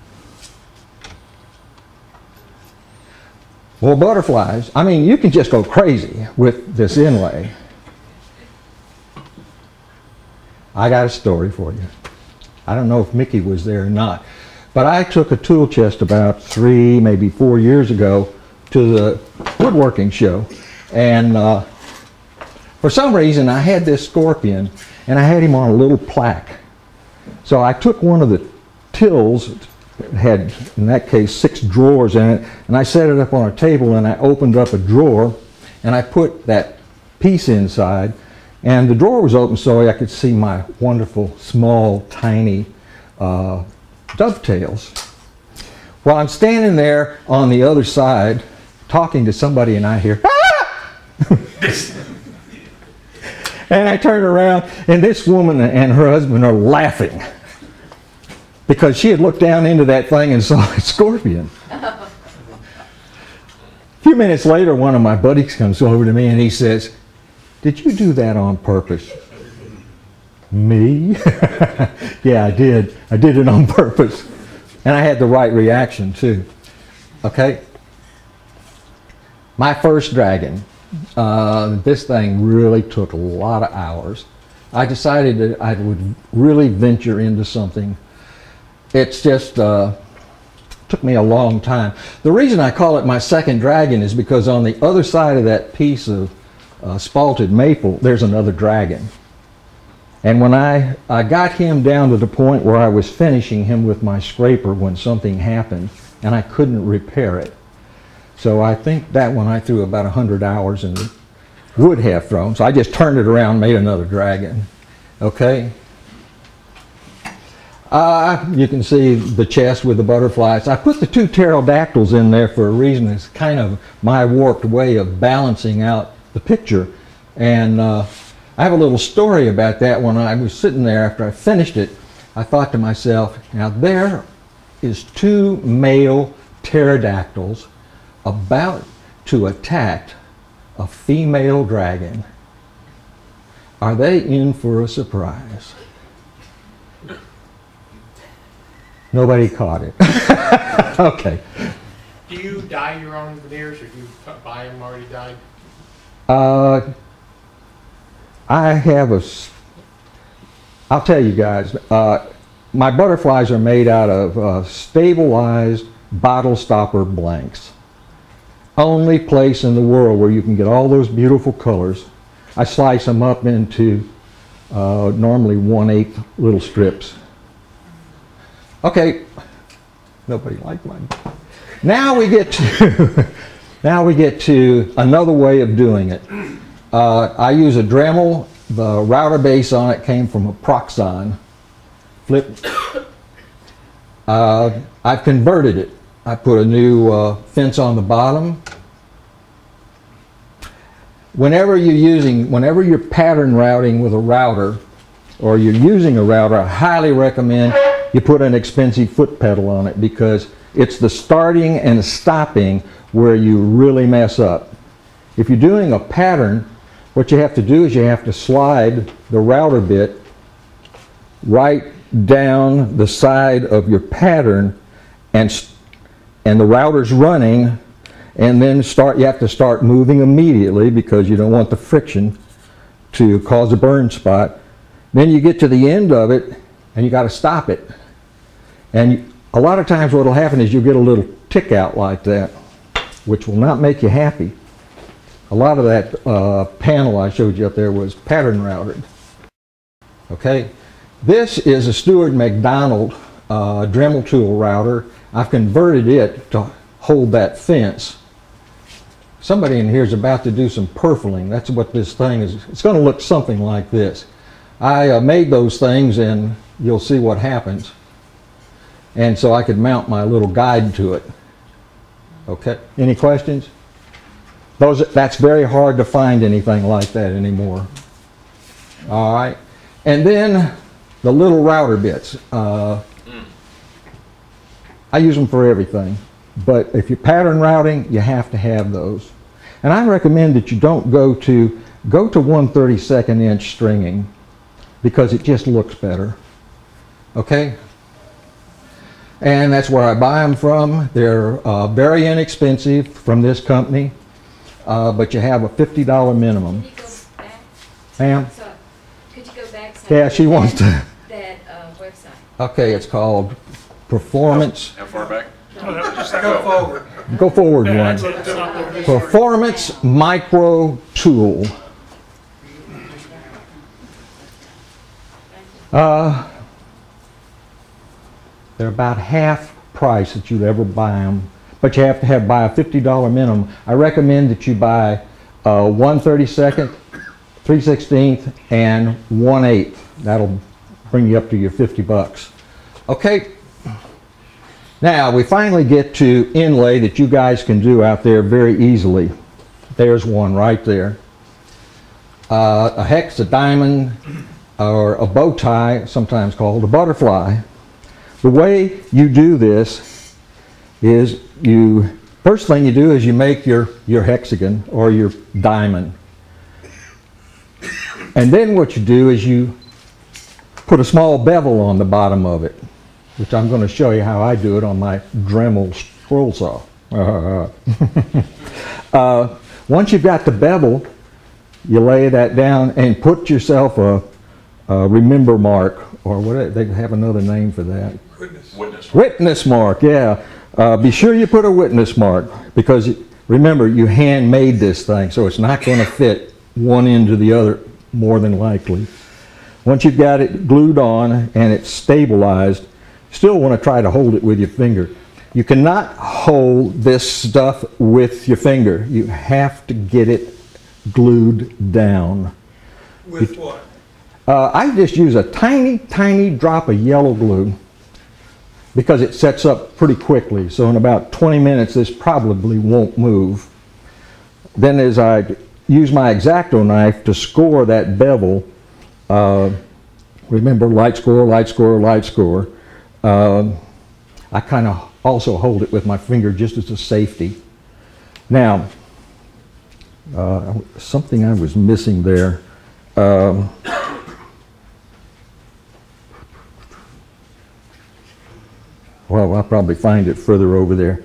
Well, butterflies, I mean, you can just go crazy with this inlay. I got a story for you. I don't know if Mickey was there or not, but I took a tool chest about 3, maybe 4 years ago to the woodworking show, and for some reason I had this scorpion and I had him on a little plaque. So I took one of the tills, it had in that case 6 drawers in it, and I set it up on a table and I opened up a drawer and I put that piece inside, and the drawer was open so I could see my wonderful small tiny dovetails. Well, I'm standing there on the other side talking to somebody and I hear, "Ah!" And I turn around and this woman and her husband are laughing because she had looked down into that thing and saw a scorpion. A few minutes later, one of my buddies comes over to me and he says, "Did you do that on purpose?" Me? Yeah, I did. I did it on purpose. And I had the right reaction too. Okay? My first dragon. This thing really took a lot of hours. I decided that I would really venture into something. It's just took me a long time. The reason I call it my second dragon is because on the other side of that piece of spalted maple, there's another dragon. And when I got him down to the point where I was finishing him with my scraper when something happened and I couldn't repair it. So I think that one I threw about 100 hours and would have thrown. So I just turned it around and made another dragon. Okay? You can see the chest with the butterflies. I put the two pterodactyls in there for a reason. It's kind of my warped way of balancing out the picture. And I have a little story about that. When I was sitting there after I finished it, I thought to myself, now there is two male pterodactyls about to attack a female dragon. Are they in for a surprise? Nobody caught it. Okay. Do you dye your own veneers, or do you buy them already dyed? I have I'll tell you guys, my butterflies are made out of stabilized bottle stopper blanks. Only place in the world where you can get all those beautiful colors. I slice them up into normally 1/8 little strips. Okay, nobody liked mine. Now we get to another way of doing it. I use a Dremel. The router base on it came from a Proxon flip. I've converted it. I put a new fence on the bottom. Whenever you're pattern routing with a router, or you're using a router, I highly recommend you put an expensive foot pedal on it, because it's the starting and stopping where you really mess up. If you're doing a pattern, what you have to do is you have to slide the router bit right down the side of your pattern, and the router's running, and then you have to start moving immediately because you don't want the friction to cause a burn spot. Then you get to the end of it and you got to stop it. And a lot of times what will happen is you'll get a little tick out like that, which will not make you happy. A lot of that panel I showed you up there was pattern routed. Okay, this is a Stewart McDonald Dremel tool router. I've converted it to hold that fence. Somebody in here is about to do some purfling. That's what this thing is. It's going to look something like this. I made those things, and you'll see what happens. And so I could mount my little guide to it. Okay, any questions? That's very hard to find anything like that anymore. All right, and then the little router bits. I use them for everything, but if you're pattern routing, you have to have those. And I recommend that you don't go to 1/32 inch stringing, because it just looks better. Okay? And that's where I buy them from. They're very inexpensive from this company, but you have a $50 minimum. Can you go back? Ma'am? So, could you go back? Yeah, she wants to. That website. Okay, it's called Performance. How far back? Go forward. Go forward one. Performance Micro Tool. They're about half price that you'd ever buy them, but you have to buy a $50 minimum. I recommend that you buy 1/32, 3/16, and 1/8. That'll bring you up to your 50 bucks. Okay. Now we finally get to inlay that you guys can do out there very easily. There's one right there. A hex, a diamond, or a bow tie, sometimes called a butterfly. The way you do this is first thing you do is you make your hexagon or your diamond. And then what you do is you put a small bevel on the bottom of it, which I'm going to show you how I do it on my Dremel scroll saw. Once you've got the bevel, you lay that down and put yourself a remember mark, or what they have another name for that. Witness mark, yeah. Be sure you put a witness mark, because remember, you hand-made this thing, so it's not going to fit one end to the other, more than likely. Once you've got it glued on and it's stabilized, still want to try to hold it with your finger. You cannot hold this stuff with your finger. You have to get it glued down. With what? I just use a tiny, tiny drop of yellow glue, because it sets up pretty quickly. So in about 20 minutes, this probably won't move. Then as I use my X-Acto knife to score that bevel, remember, light score, light score, light score. I kind of also hold it with my finger just as a safety. Now, something I was missing there. Well, I'll probably find it further over there.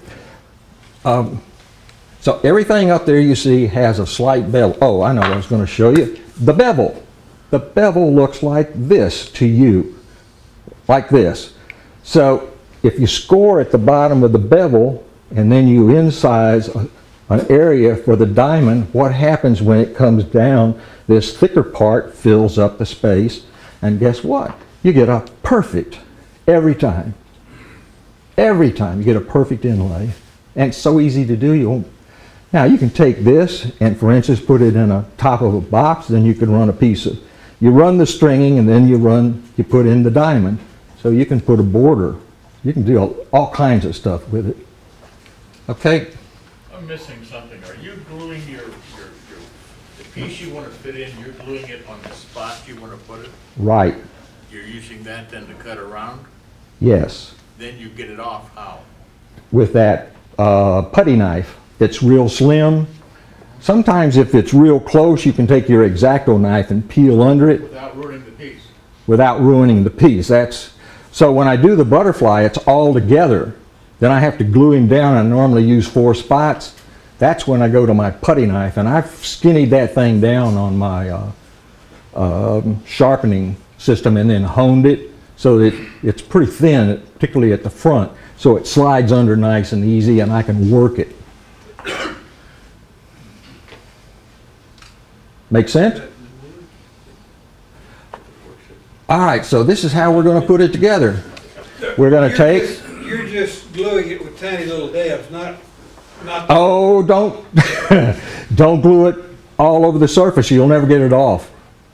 So everything up there you see has a slight bevel. Oh, I know what I was going to show you. The bevel. The bevel looks like this to you, like this. So if you score at the bottom of the bevel and then you incise an area for the diamond, what happens when it comes down, this thicker part fills up the space, and guess what? You get a perfect every time. Every time you get a perfect inlay. And it's so easy to do. Now you can take this and, for instance, put it in a top of a box, then you can run a piece of, you run the stringing and then you put in the diamond. So you can put a border. You can do all kinds of stuff with it. Okay? I'm missing something. Are you gluing the piece you want to fit in, you're gluing it on the spot you want to put it? Right. You're using that then to cut around? Yes. Then you get it off how? With that putty knife. It's real slim. Sometimes if it's real close, you can take your X-Acto knife and peel under it. Without ruining the piece? Without ruining the piece. So when I do the butterfly, it's all together. Then I have to glue him down. I normally use 4 spots. That's when I go to my putty knife, and I've skinnied that thing down on my sharpening system and then honed it so that it's pretty thin, particularly at the front, so it slides under nice and easy and I can work it. Make sense? All right, so this is how we're going to put it together. We're going to take... You're just gluing it with tiny little dabs, not Oh, don't don't glue it all over the surface. You'll never get it off.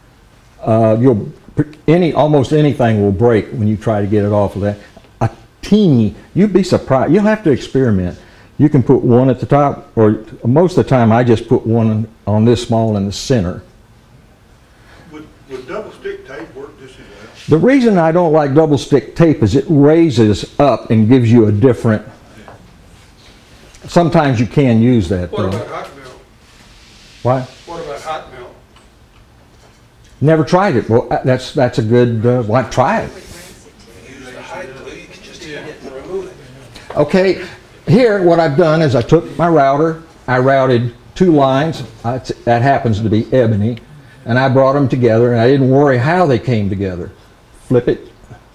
Almost anything will break when you try to get it off of that. A teeny, you'd be surprised. You'll have to experiment. You can put one at the top, or most of the time I just put one on this small in the center. Would double stick tape work just as well? The reason I don't like double stick tape is it raises up and gives you a different... Sometimes you can use that. What about hot melt? What? What about hot melt? Never tried it. Well, that's a good... well, try it. Use the hide glue, you can just hit it and remove it. Okay, here what I've done is I took my router, I routed 2 lines, that happens to be ebony, and I brought them together, and I didn't worry how they came together. Flip it.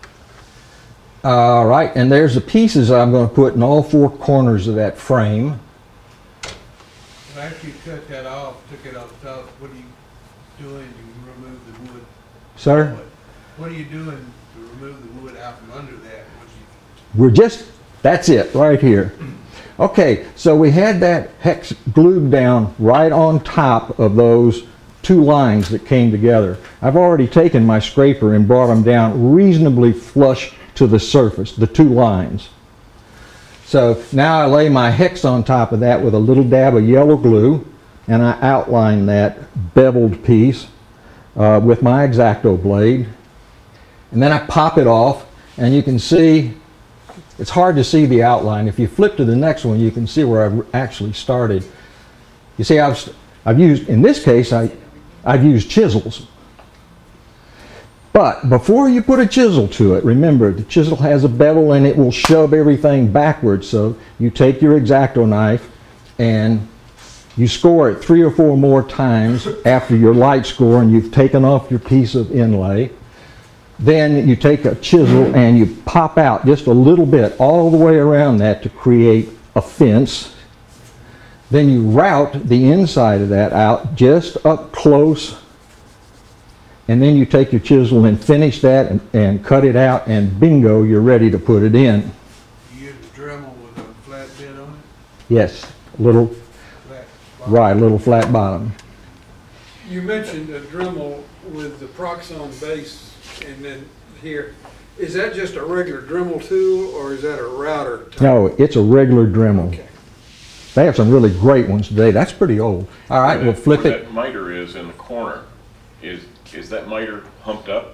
All right, and there's the pieces I'm going to put in all 4 corners of that frame. After you cut that off, took it off the top, what are you doing to remove the wood? Sir? What are you doing to remove the wood out from under that? That's it right here. Okay, so we had that hex glued down right on top of those 2 lines that came together. I've already taken my scraper and brought them down reasonably flush to the surface, the 2 lines. So now I lay my hex on top of that with a little dab of yellow glue, and I outline that beveled piece with my X-Acto blade. And then I pop it off, and you can see, it's hard to see the outline. If you flip to the next one, you can see where I've actually started. You see, I've used, in this case, I've used chisels. But before you put a chisel to it, remember the chisel has a bevel and it will shove everything backwards. So you take your X-Acto knife and you score it 3 or 4 more times after your light score and you've taken off your piece of inlay. Then you take a chisel and you pop out just a little bit all the way around that to create a fence. Then you route the inside of that out just up close, and then you take your chisel and finish that and cut it out, and bingo, you're ready to put it in. You use a Dremel with a flat bed on it? Yes, a little, Flat bottom. right, a little flat bottom. You mentioned a Dremel with the Proxon base and then here. Is that just a regular Dremel tool or is that a router type? No, it's a regular Dremel. Okay. They have some really great ones today. That's pretty old. All right, we'll flip Where it. that miter is in the corner, is that miter humped up?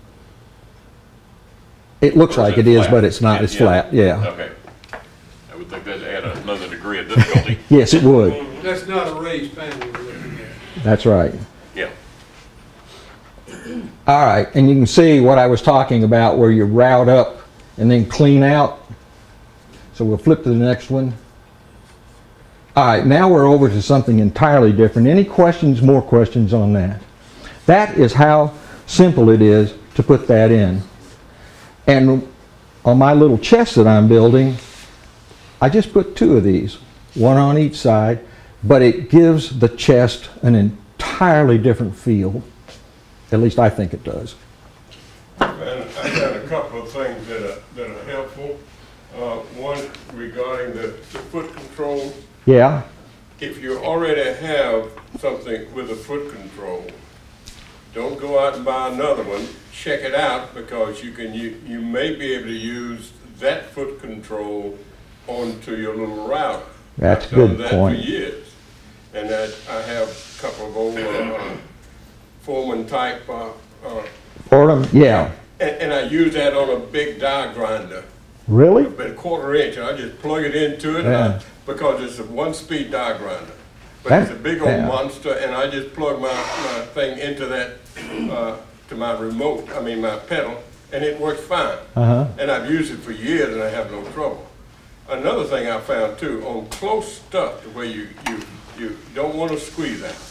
It looks Or is like it it is, flat? but it's not. It's flat, yeah. Okay. I would think that'd add another degree of difficulty. Yes, it would. That's not a raised panel we're looking at. That's right. Yeah. All right, and you can see what I was talking about where you route up and then clean out. So we'll flip to the next one. All right, now we're over to something entirely different. Any questions, more questions on that? That is how simple it is to put that in. And on my little chest that I'm building, I just put 2 of these, one on each side, but it gives the chest an entirely different feel. At least I think it does. And I got a couple of things that are helpful. One regarding the foot control. Yeah, If you already have something with a foot control, don't go out and buy another one. Check it out, because you may be able to use that foot control onto your little router. That's a I've done good that point. for years. And I have a couple of old Foreman type Fordham, yeah. and I use that on a big die grinder. Really? About a 1/4 inch, and I just plug it into it, Yeah. because it's a 1-speed die grinder. But That- it's a big old yeah. monster, and I just plug my thing into that, to my remote, my pedal, and it works fine. Uh-huh. And I've used it for years and I have no trouble. Another thing I found too, on close stuff to where you don't want to squeeze out,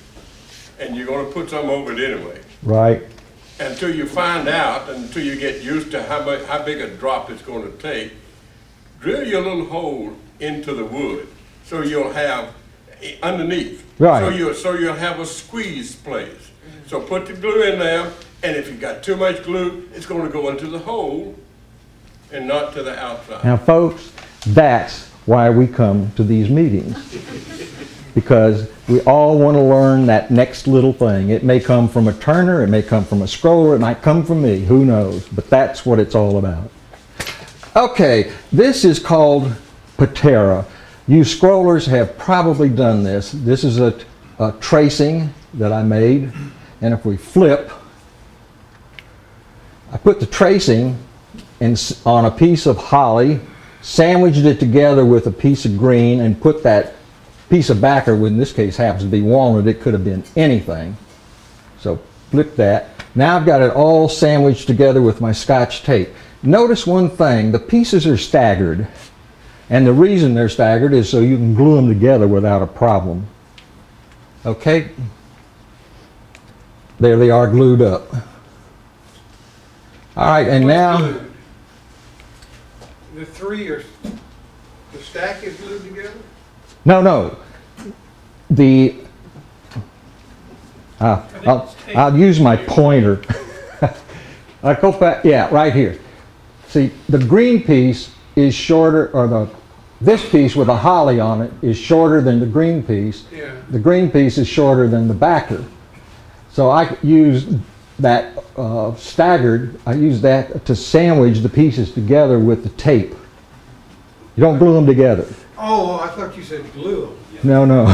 and you're going to put something over it anyway, Right. until you find out, until you get used to how big a drop it's going to take, drill your little hole into the wood, so you'll have underneath. Right. So you'll have a squeeze place. So put the glue in there, and if you got too much glue, it's going to go into the hole and not to the outside. Now, folks, that's why we come to these meetings. Because we all want to learn that next little thing. It may come from a turner, it may come from a scroller, it might come from me, who knows? But that's what it's all about. Okay, this is called patera. You scrollers have probably done this. This is a tracing that I made. And if we flip, I put the tracing on a piece of holly, sandwiched it together with a piece of green, and put that piece of backer, which in this case happens to be walnut, it could have been anything. So flip that. Now I've got it all sandwiched together with my Scotch tape. Notice one thing, the pieces are staggered. And the reason they're staggered is so you can glue them together without a problem. Okay? There they are glued up. All right, and now... Glued? The 3 are, the stack is glued together? No. I'll use my pointer. I'll go back, yeah, right here. See, the green piece is shorter, or this piece with a holly on it is shorter than the green piece. Yeah. The green piece is shorter than the backer. So I use that staggered, I use that to sandwich the pieces together with the tape. You don't glue them together. Oh, I thought you said glue them. No.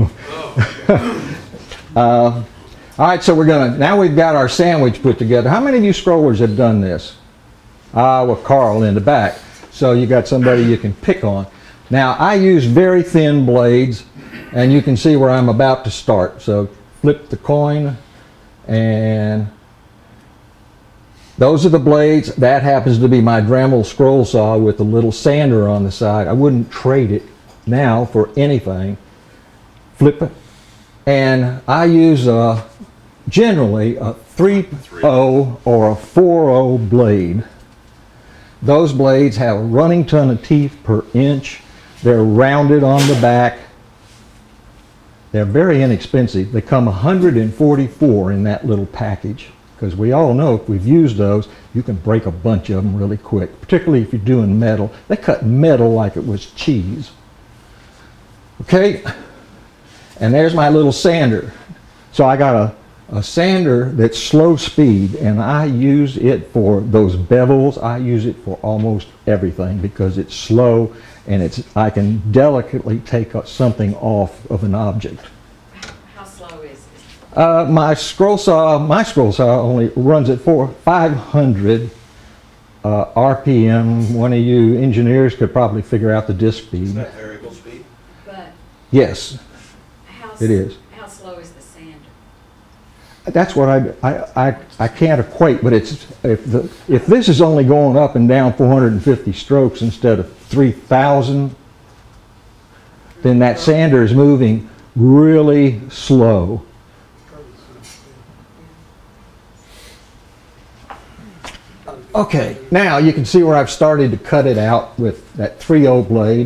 Oh. All right, so now we've got our sandwich put together. How many of you scrollers have done this? Well, Carl in the back. So you got somebody you can pick on. Now, I use very thin blades, and you can see where I'm about to start. So flip the coin, and Those are the blades. That happens to be my Dremel scroll saw with a little sander on the side. I wouldn't trade it now for anything. Flip it. And I use generally a 3/0 or a 4/0 blade. Those blades have a running ton of teeth per inch. They're rounded on the back. They're very inexpensive. They come 144 in that little package, because we all know if we've used those, you can break a bunch of them really quick, particularly if you're doing metal. They cut metal like it was cheese. Okay, and there's my little sander. So I got a sander that's slow speed, and I use it for those bevels. I use it for almost everything because it's slow, and I can delicately take something off of an object. How slow is it? My scroll saw only runs at 500 RPM. One of you engineers could probably figure out the disk Is speed. that variable speed? But Yes, it is. How slow is the sander? That's what I can't equate, but it's if this is only going up and down 450 strokes instead of 3,000, then that sander is moving really slow. Okay, now you can see where I've started to cut it out with that 3/0 blade.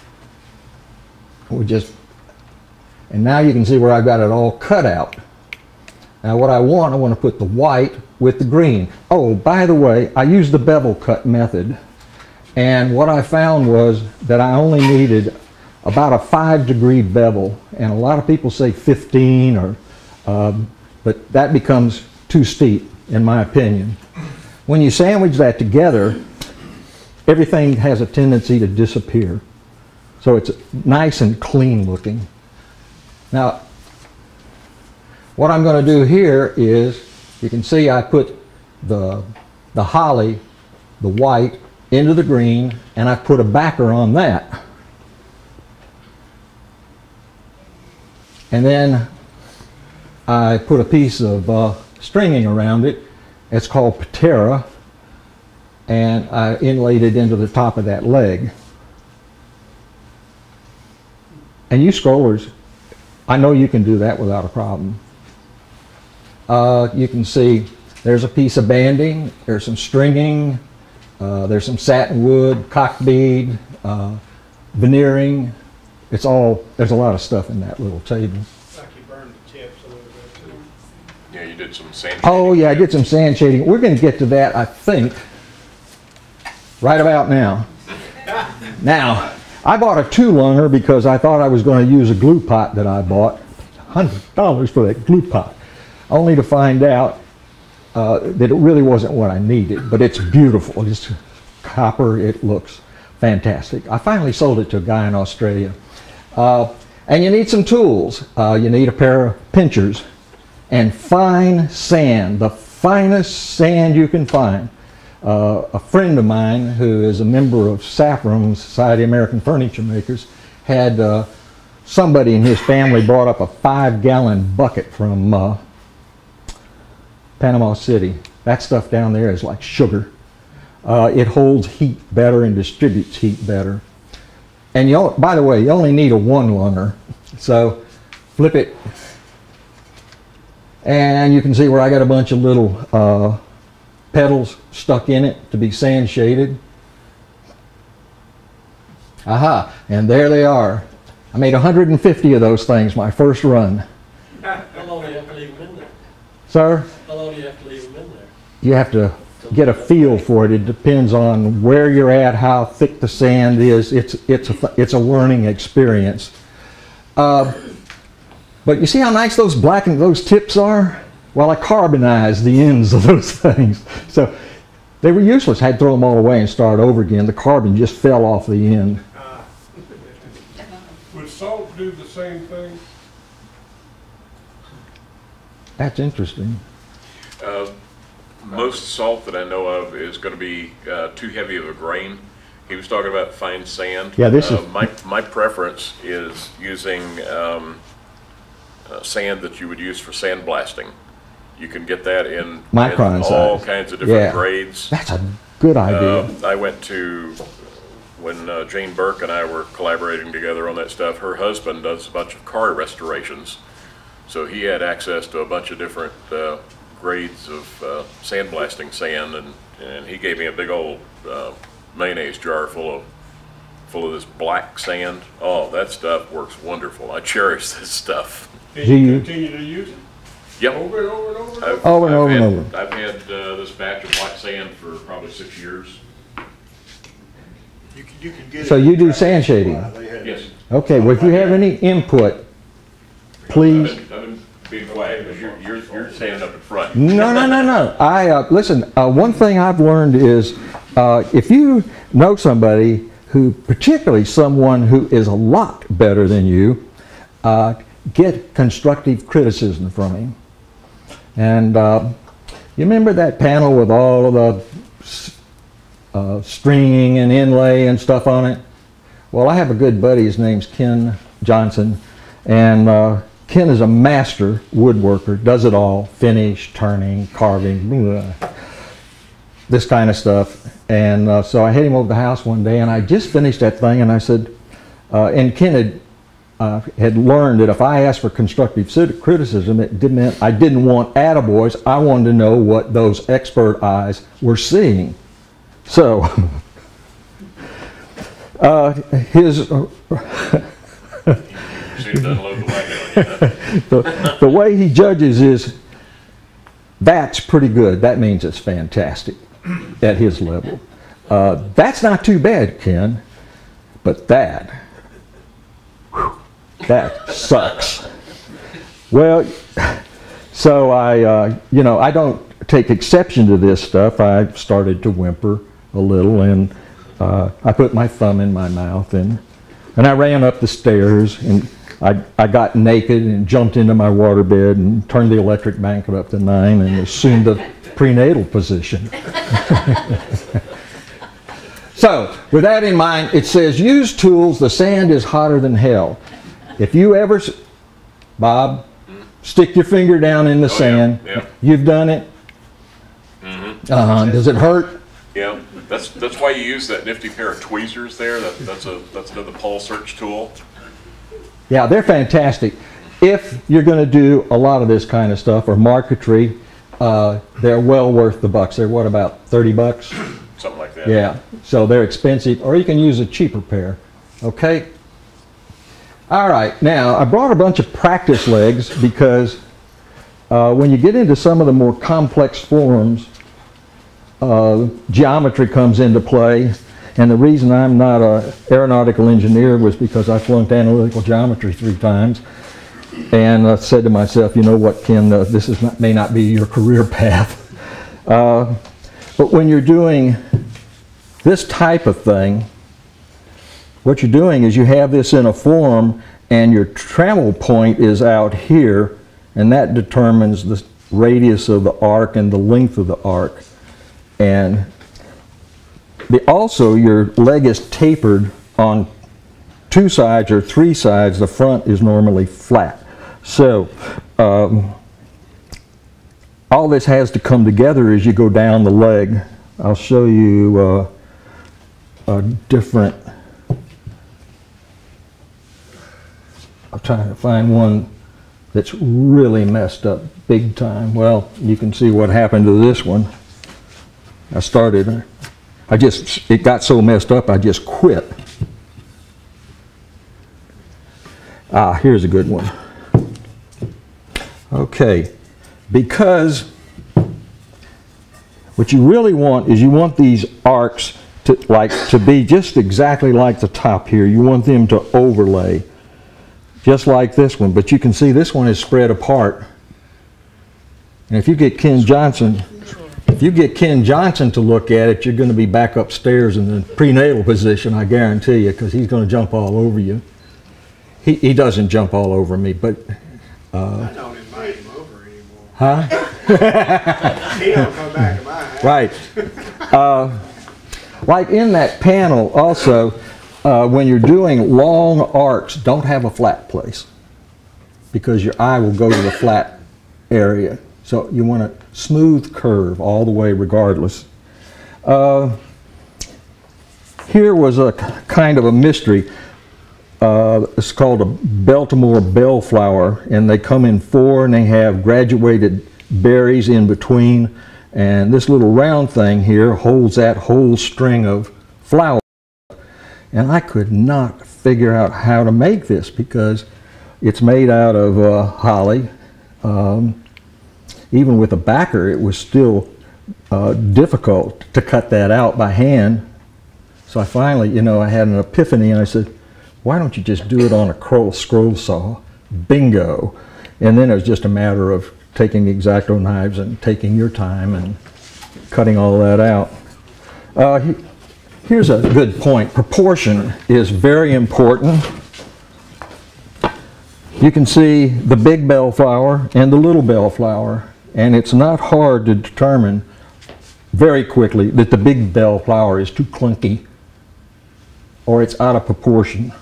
And now you can see where I've got it all cut out. Now what I want to put the white with the green. Oh, by the way, I used the bevel cut method. And what I found was that I only needed about a 5-degree bevel. And a lot of people say 15, but that becomes too steep, in my opinion. When you sandwich that together, everything has a tendency to disappear. So it's nice and clean looking. Now, what I'm going to do here is, you can see I put the holly, the white, into the green, and I put a backer on that. And then I put a piece of stringing around it. It's called patera, and I inlaid it into the top of that leg. And you scrollers, I know you can do that without a problem. You can see there's a piece of banding, there's some stringing, there's some satin wood, cock bead, veneering. There's a lot of stuff in that little table. Like you burned the tips a little bit too. Yeah, you did some sand. Oh yeah, I did some sand shading. We're going to get to that, I think, right about now. Now, I bought a 2-lunger because I thought I was going to use a glue pot that I bought. $100 for that glue pot. Only to find out that it really wasn't what I needed, but it's beautiful. It's copper. It looks fantastic. I finally sold it to a guy in Australia. And you need some tools. You need a pair of pinchers and fine sand, the finest sand you can find. A friend of mine who is a member of SAFRAM, Society of American Furniture Makers, had somebody in his family brought up a 5-gallon bucket from Panama City. That stuff down there is like sugar. It holds heat better and distributes heat better. And by the way, you only need a 1-lunger. So flip it, and you can see where I got a bunch of little petals stuck in it to be sand shaded. Aha, and there they are. I made 150 of those things my first run. How long do you have to leave them in there? Sir? How long do you have to leave them in there? You have to get a feel for it. It depends on where you're at, how thick the sand is. It's a learning experience. But you see how nice those tips are? Well, I carbonized the ends of those things. So they were useless. I had to throw them all away and start over again. The carbon just fell off the end. Would salt do the same thing? That's interesting. Most salt that I know of is going to be too heavy of a grain. He was talking about fine sand. Yeah, this is my preference is using sand that you would use for sandblasting. You can get that in Micron all size. kinds of different Yeah. grades. That's a good idea. I went to, when Jane Burke and I were collaborating together on that stuff, her husband does a bunch of car restorations. So he had access to a bunch of different grades of sandblasting sand, and he gave me a big old mayonnaise jar full of this black sand. Oh, that stuff works wonderful. I cherish this stuff. And you continue to use it? Yep. Over and over and over? Over and over and over. I've had this batch of black sand for probably 6 years. You can get So it you at do Tractor sand Supply. shading? They have Yes. it. Okay, well, if you have any input, please. I've been being quiet because you're standing up in front. No, no, no, no. Listen, one thing I've learned is if you know somebody who, particularly someone who is a lot better than you, get constructive criticism from him. And you remember that panel with all of the stringing and inlay and stuff on it? Well, I have a good buddy, his name's Ken Johnson, and Ken is a master woodworker, does it all, finish, turning, carving, blah, this kind of stuff. And so I had him over the house one day, and I just finished that thing, and I said, and Ken had learned that if I asked for constructive criticism, it meant I didn't want attaboys. I wanted to know what those expert eyes were seeing. So, the way he judges is, that's pretty good. That means it's fantastic at his level. That's not too bad, Ken, but that sucks. Well, so I don't take exception to this stuff. I started to whimper a little, and I put my thumb in my mouth, and I ran up the stairs, and I got naked and jumped into my waterbed and turned the electric blanket up to 9 and assumed the prenatal position. So, with that in mind, it says, use tools, the sand is hotter than hell. If you ever, Bob, stick your finger down in the sand, yeah. You've done it? Mm-hmm. Does it hurt? Yeah, that's why you use that nifty pair of tweezers there. That's another pole search tool. Yeah, they're fantastic. If you're going to do a lot of this kind of stuff, or marquetry, they're well worth the bucks. They're what, about 30 bucks? Something like that. Yeah, so they're expensive, or you can use a cheaper pair, okay? All right, now I brought a bunch of practice legs because when you get into some of the more complex forms, geometry comes into play, and the reason I'm not an aeronautical engineer was because I flunked analytical geometry 3 times, and I said to myself, you know what, Ken, may not be your career path. But when you're doing this type of thing, what you're doing is you have this in a form, and your travel point is out here, and that determines the radius of the arc and the length of the arc. And also your leg is tapered on 2 sides or 3 sides. The front is normally flat. So all this has to come together as you go down the leg. I'll show you a different, I'm trying to find one that's really messed up big time. Well, you can see what happened to this one. It got so messed up I just quit. Here's a good one. Okay, because what you really want is you want these arcs to be just exactly like the top here. You want them to overlay, just like this one. But you can see this one is spread apart. And if you get Ken Johnson to look at it, you're going to be back upstairs in the prenatal position, I guarantee you, because he's going to jump all over you. He doesn't jump all over me, but... I don't invite him over anymore. Huh? He don't come back to my house. Right. Like in that panel also, when you're doing long arcs, don't have a flat place, because your eye will go to the flat area. So you want a smooth curve all the way regardless. Here was a kind of a mystery. It's called a Baltimore bellflower, and they come in 4 and they have graduated berries in between, and this little round thing here holds that whole string of flowers. And I could not figure out how to make this because it's made out of holly. Even with a backer, it was still difficult to cut that out by hand. So I finally, you know, I had an epiphany, and I said, why don't you just do it on a scroll saw? Bingo. And then it was just a matter of taking X-Acto knives and taking your time and cutting all that out. Here's a good point. Proportion is very important. You can see the big bellflower and the little bellflower, and it's not hard to determine very quickly that the big bellflower is too clunky or it's out of proportion.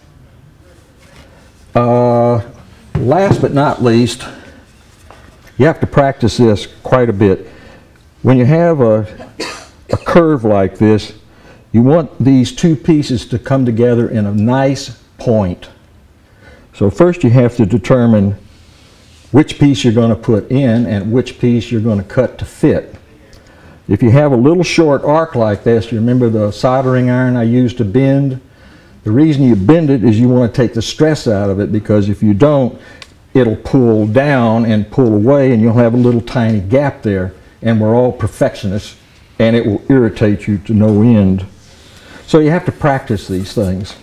Last but not least, you have to practice this quite a bit. When you have a curve like this, you want these two pieces to come together in a nice point. So first you have to determine which piece you're going to put in and which piece you're going to cut to fit. If you have a little short arc like this, you remember the soldering iron I used to bend? The reason you bend it is you want to take the stress out of it, because if you don't, it'll pull down and pull away and you'll have a little tiny gap there, and we're all perfectionists and it will irritate you to no end. So you have to practice these things.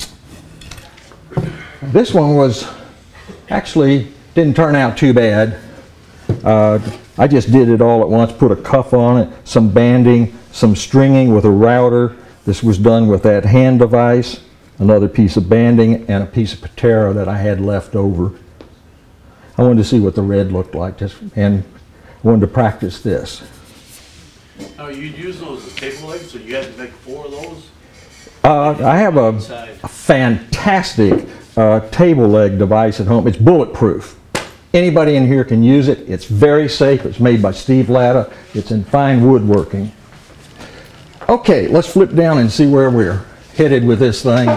This one was actually didn't turn out too bad. I just did it all at once, put a cuff on it, some banding, some stringing with a router. This was done with that hand device, another piece of banding, and a piece of patera that I had left over. I wanted to see what the red looked like, and I wanted to practice this. Oh, you'd use those as table legs, so you had to make 4 of those? I have a fantastic table leg device at home. It's bulletproof. Anybody in here can use it. It's very safe. It's made by Steve Latta. It's in fine woodworking. Okay, let's flip down and see where we're headed with this thing.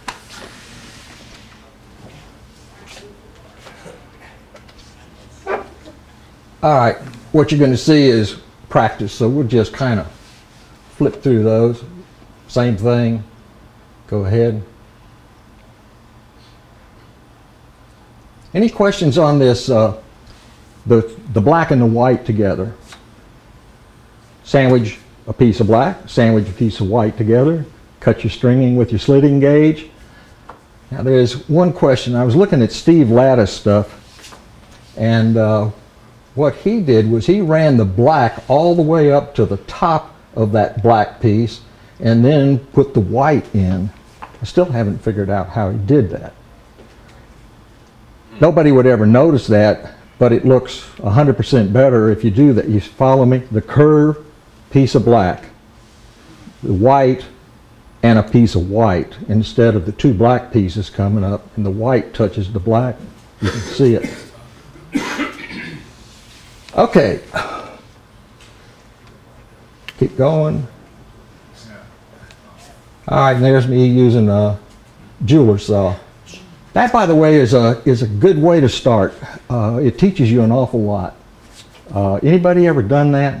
All right, what you're going to see is practice, so we'll just kind of flip through those. Same thing. Go ahead. Any questions on this, the black and the white together? Sandwich a piece of black, sandwich a piece of white together, cut your stringing with your slitting gauge. Now there's one question. I was looking at Steve Latta's stuff, and what he did was he ran the black all the way up to the top of that black piece and then put the white in. I still haven't figured out how he did that. Nobody would ever notice that, but it looks 100% better if you do that. You follow me? The curve, piece of black, the white, and a piece of white, instead of the 2 black pieces coming up and the white touches the black. You can see it. Okay. Keep going. All right, and there's me using a jeweler's saw. That, by the way, is a good way to start. It teaches you an awful lot. Anybody ever done that?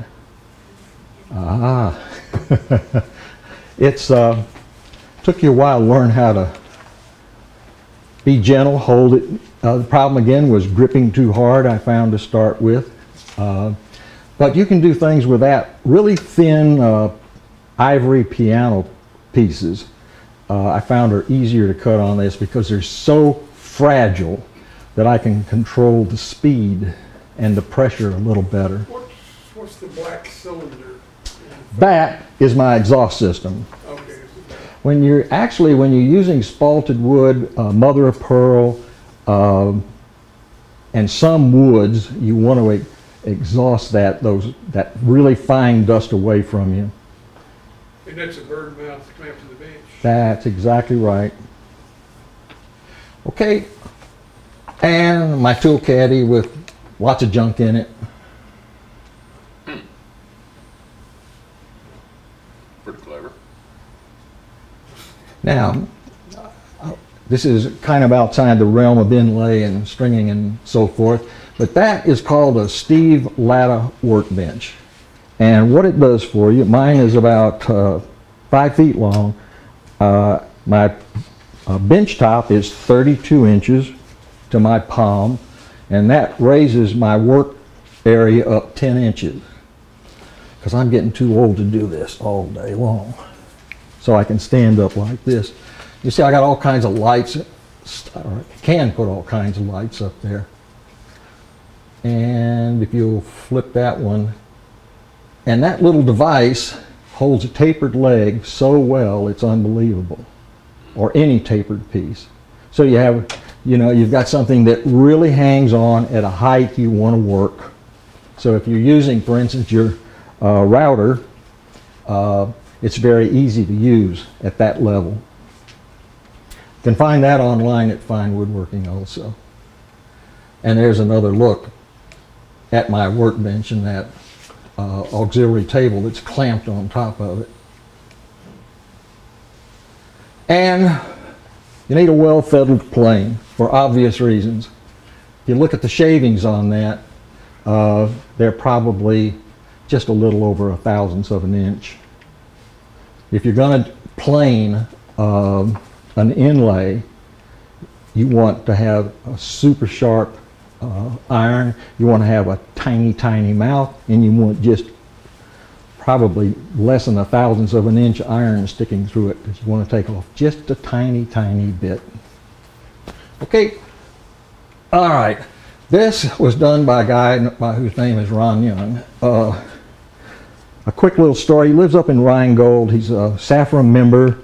It's took you a while to learn how to be gentle, hold it. The problem again was gripping too hard, I found, to start with. But you can do things with that. Really thin ivory piano pieces I found are easier to cut on this because they're so fragile that I can control the speed and the pressure a little better. What's the black cylinder? That is my exhaust system. Okay. When you're using spalted wood, mother of pearl, and some woods, you want to exhaust that really fine dust away from you. And that's a bird mouth clamped to the bench. That's exactly right. Okay, and my tool caddy with lots of junk in it. Now, this is kind of outside the realm of inlay and stringing and so forth, but that is called a Steve Latta workbench. And what it does for you, mine is about 5 feet long. My bench top is 32 inches to my palm, and that raises my work area up 10 inches because I'm getting too old to do this all day long. So I can stand up like this. You see, I got all kinds of lights, or can put all kinds of lights up there. And if you'll flip that one, and that little device holds a tapered leg so well, it's unbelievable. Or any tapered piece. So you have, you know, you've got something that really hangs on at a height you want to work. So if you're using, for instance, your router, it's very easy to use at that level. You can find that online at Fine Woodworking also. And there's another look at my workbench and that auxiliary table that's clamped on top of it. And you need a well-feathered plane for obvious reasons. If you look at the shavings on that, they're probably just a little over 1/1000th of an inch. If you're going to plane an inlay, you want to have a super sharp iron, you want to have a tiny, tiny mouth, and you want just probably less than 1/1000th of an inch iron sticking through it because you want to take off just a tiny, tiny bit. Okay, all right. This was done by a guy whose name is Ron Young. A quick little story. He lives up in Rheingold. He's a SAFRA member.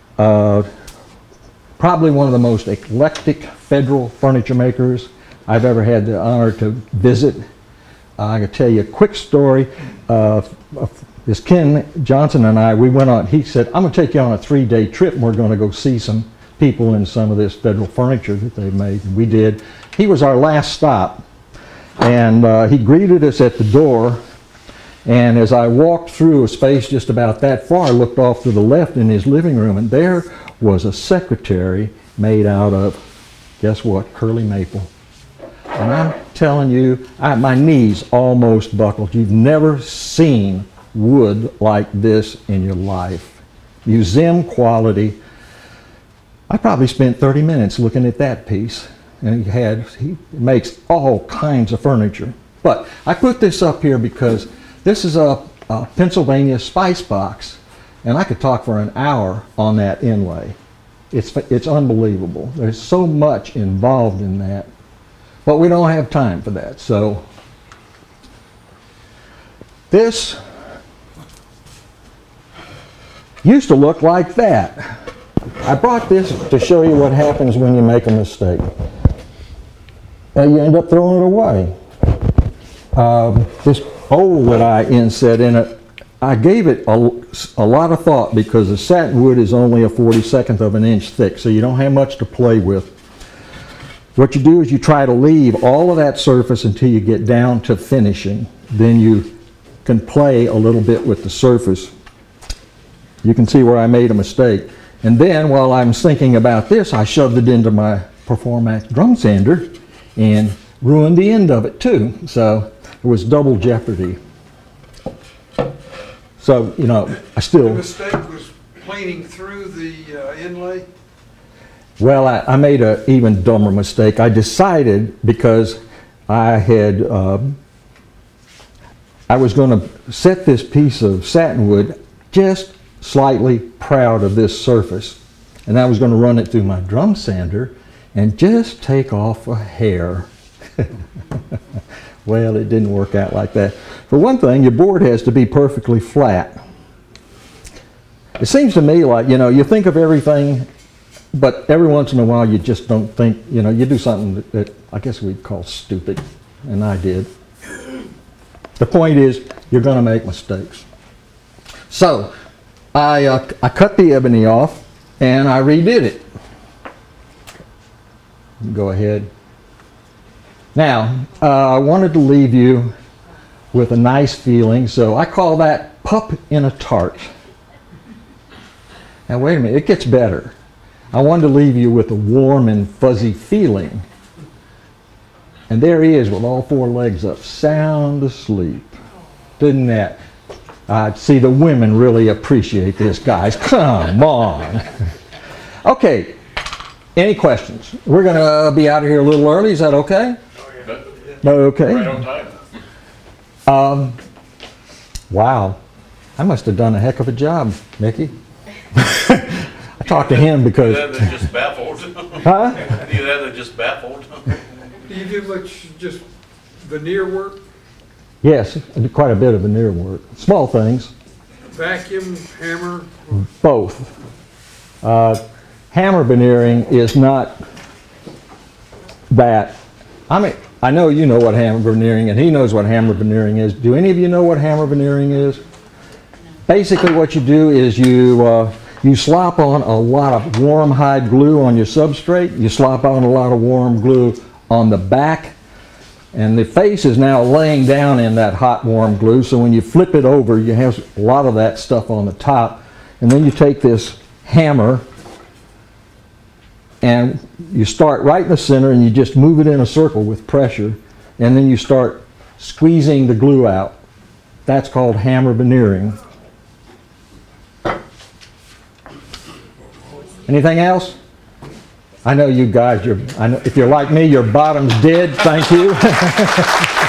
Probably one of the most eclectic federal furniture makers I've ever had the honor to visit. I can tell you a quick story. This Ken Johnson and I, we went on, he said, I'm going to take you on a 3-day trip and we're going to go see some people in some of this federal furniture that they've made. And we did. He was our last stop. And he greeted us at the door. And as I walked through a space just about that far, I looked off to the left in his living room, and there was a secretary made out of, guess what, curly maple. And I'm telling you, my knees almost buckled. You've never seen wood like this in your life. Museum quality. I probably spent 30 minutes looking at that piece. And he makes all kinds of furniture. But I put this up here because this is a Pennsylvania spice box, and I could talk for an hour on that inlay. It's unbelievable. There's so much involved in that, but we don't have time for that. So this used to look like that. I brought this to show you what happens when you make a mistake. You end up throwing it away. This bowl that I inset in it, I gave it a lot of thought because the satin wood is only a 42nd of an inch thick, so you don't have much to play with. What you do is you try to leave all of that surface until you get down to finishing. Then you can play a little bit with the surface. You can see where I made a mistake. And then while I'm thinking about this, I shoved it into my Performax drum sander and ruined the end of it too. So it was double jeopardy. So, you know, I still... The mistake was planing through the inlay? Well, I made an even dumber mistake. I decided because I had... I was going to set this piece of satin wood just slightly proud of this surface. And I was going to run it through my drum sander and just take off a hair. Well, it didn't work out like that. For one thing, your board has to be perfectly flat. It seems to me like, you know, you think of everything, but every once in a while you just don't think, you know, you do something that I guess we'd call stupid, and I did. The point is, you're going to make mistakes. So, I cut the ebony off, and I redid it. Go ahead. Now, I wanted to leave you with a nice feeling, so I call that pup in a tart. Now wait a minute, it gets better. I wanted to leave you with a warm and fuzzy feeling. And there he is with all four legs up, sound asleep. Didn't that? I'd see the women really appreciate this, guys. Come on. Okay, any questions? We're going to be out of here a little early. Is that okay? Okay. Right on time. Wow. I must have done a heck of a job, Mickey. I talked to him because... Either that or just baffled. Huh? Either that or just baffled. Do you do much just veneer work? Yes, I do quite a bit of veneer work. Small things. Vacuum, hammer? Both. Hammer veneering is not that. I mean, I know you know what hammer veneering, and he knows what hammer veneering is. Do any of you know what hammer veneering is? Basically what you do is you slop on a lot of warm hide glue on your substrate. You slop on a lot of warm glue on the back, and the face is now laying down in that hot warm glue, so when you flip it over you have a lot of that stuff on the top, and then you take this hammer and you start right in the center and you just move it in a circle with pressure, and then you start squeezing the glue out. That's called hammer veneering. Anything else? I know you guys, I know if you're like me, your bottom's dead. Thank you.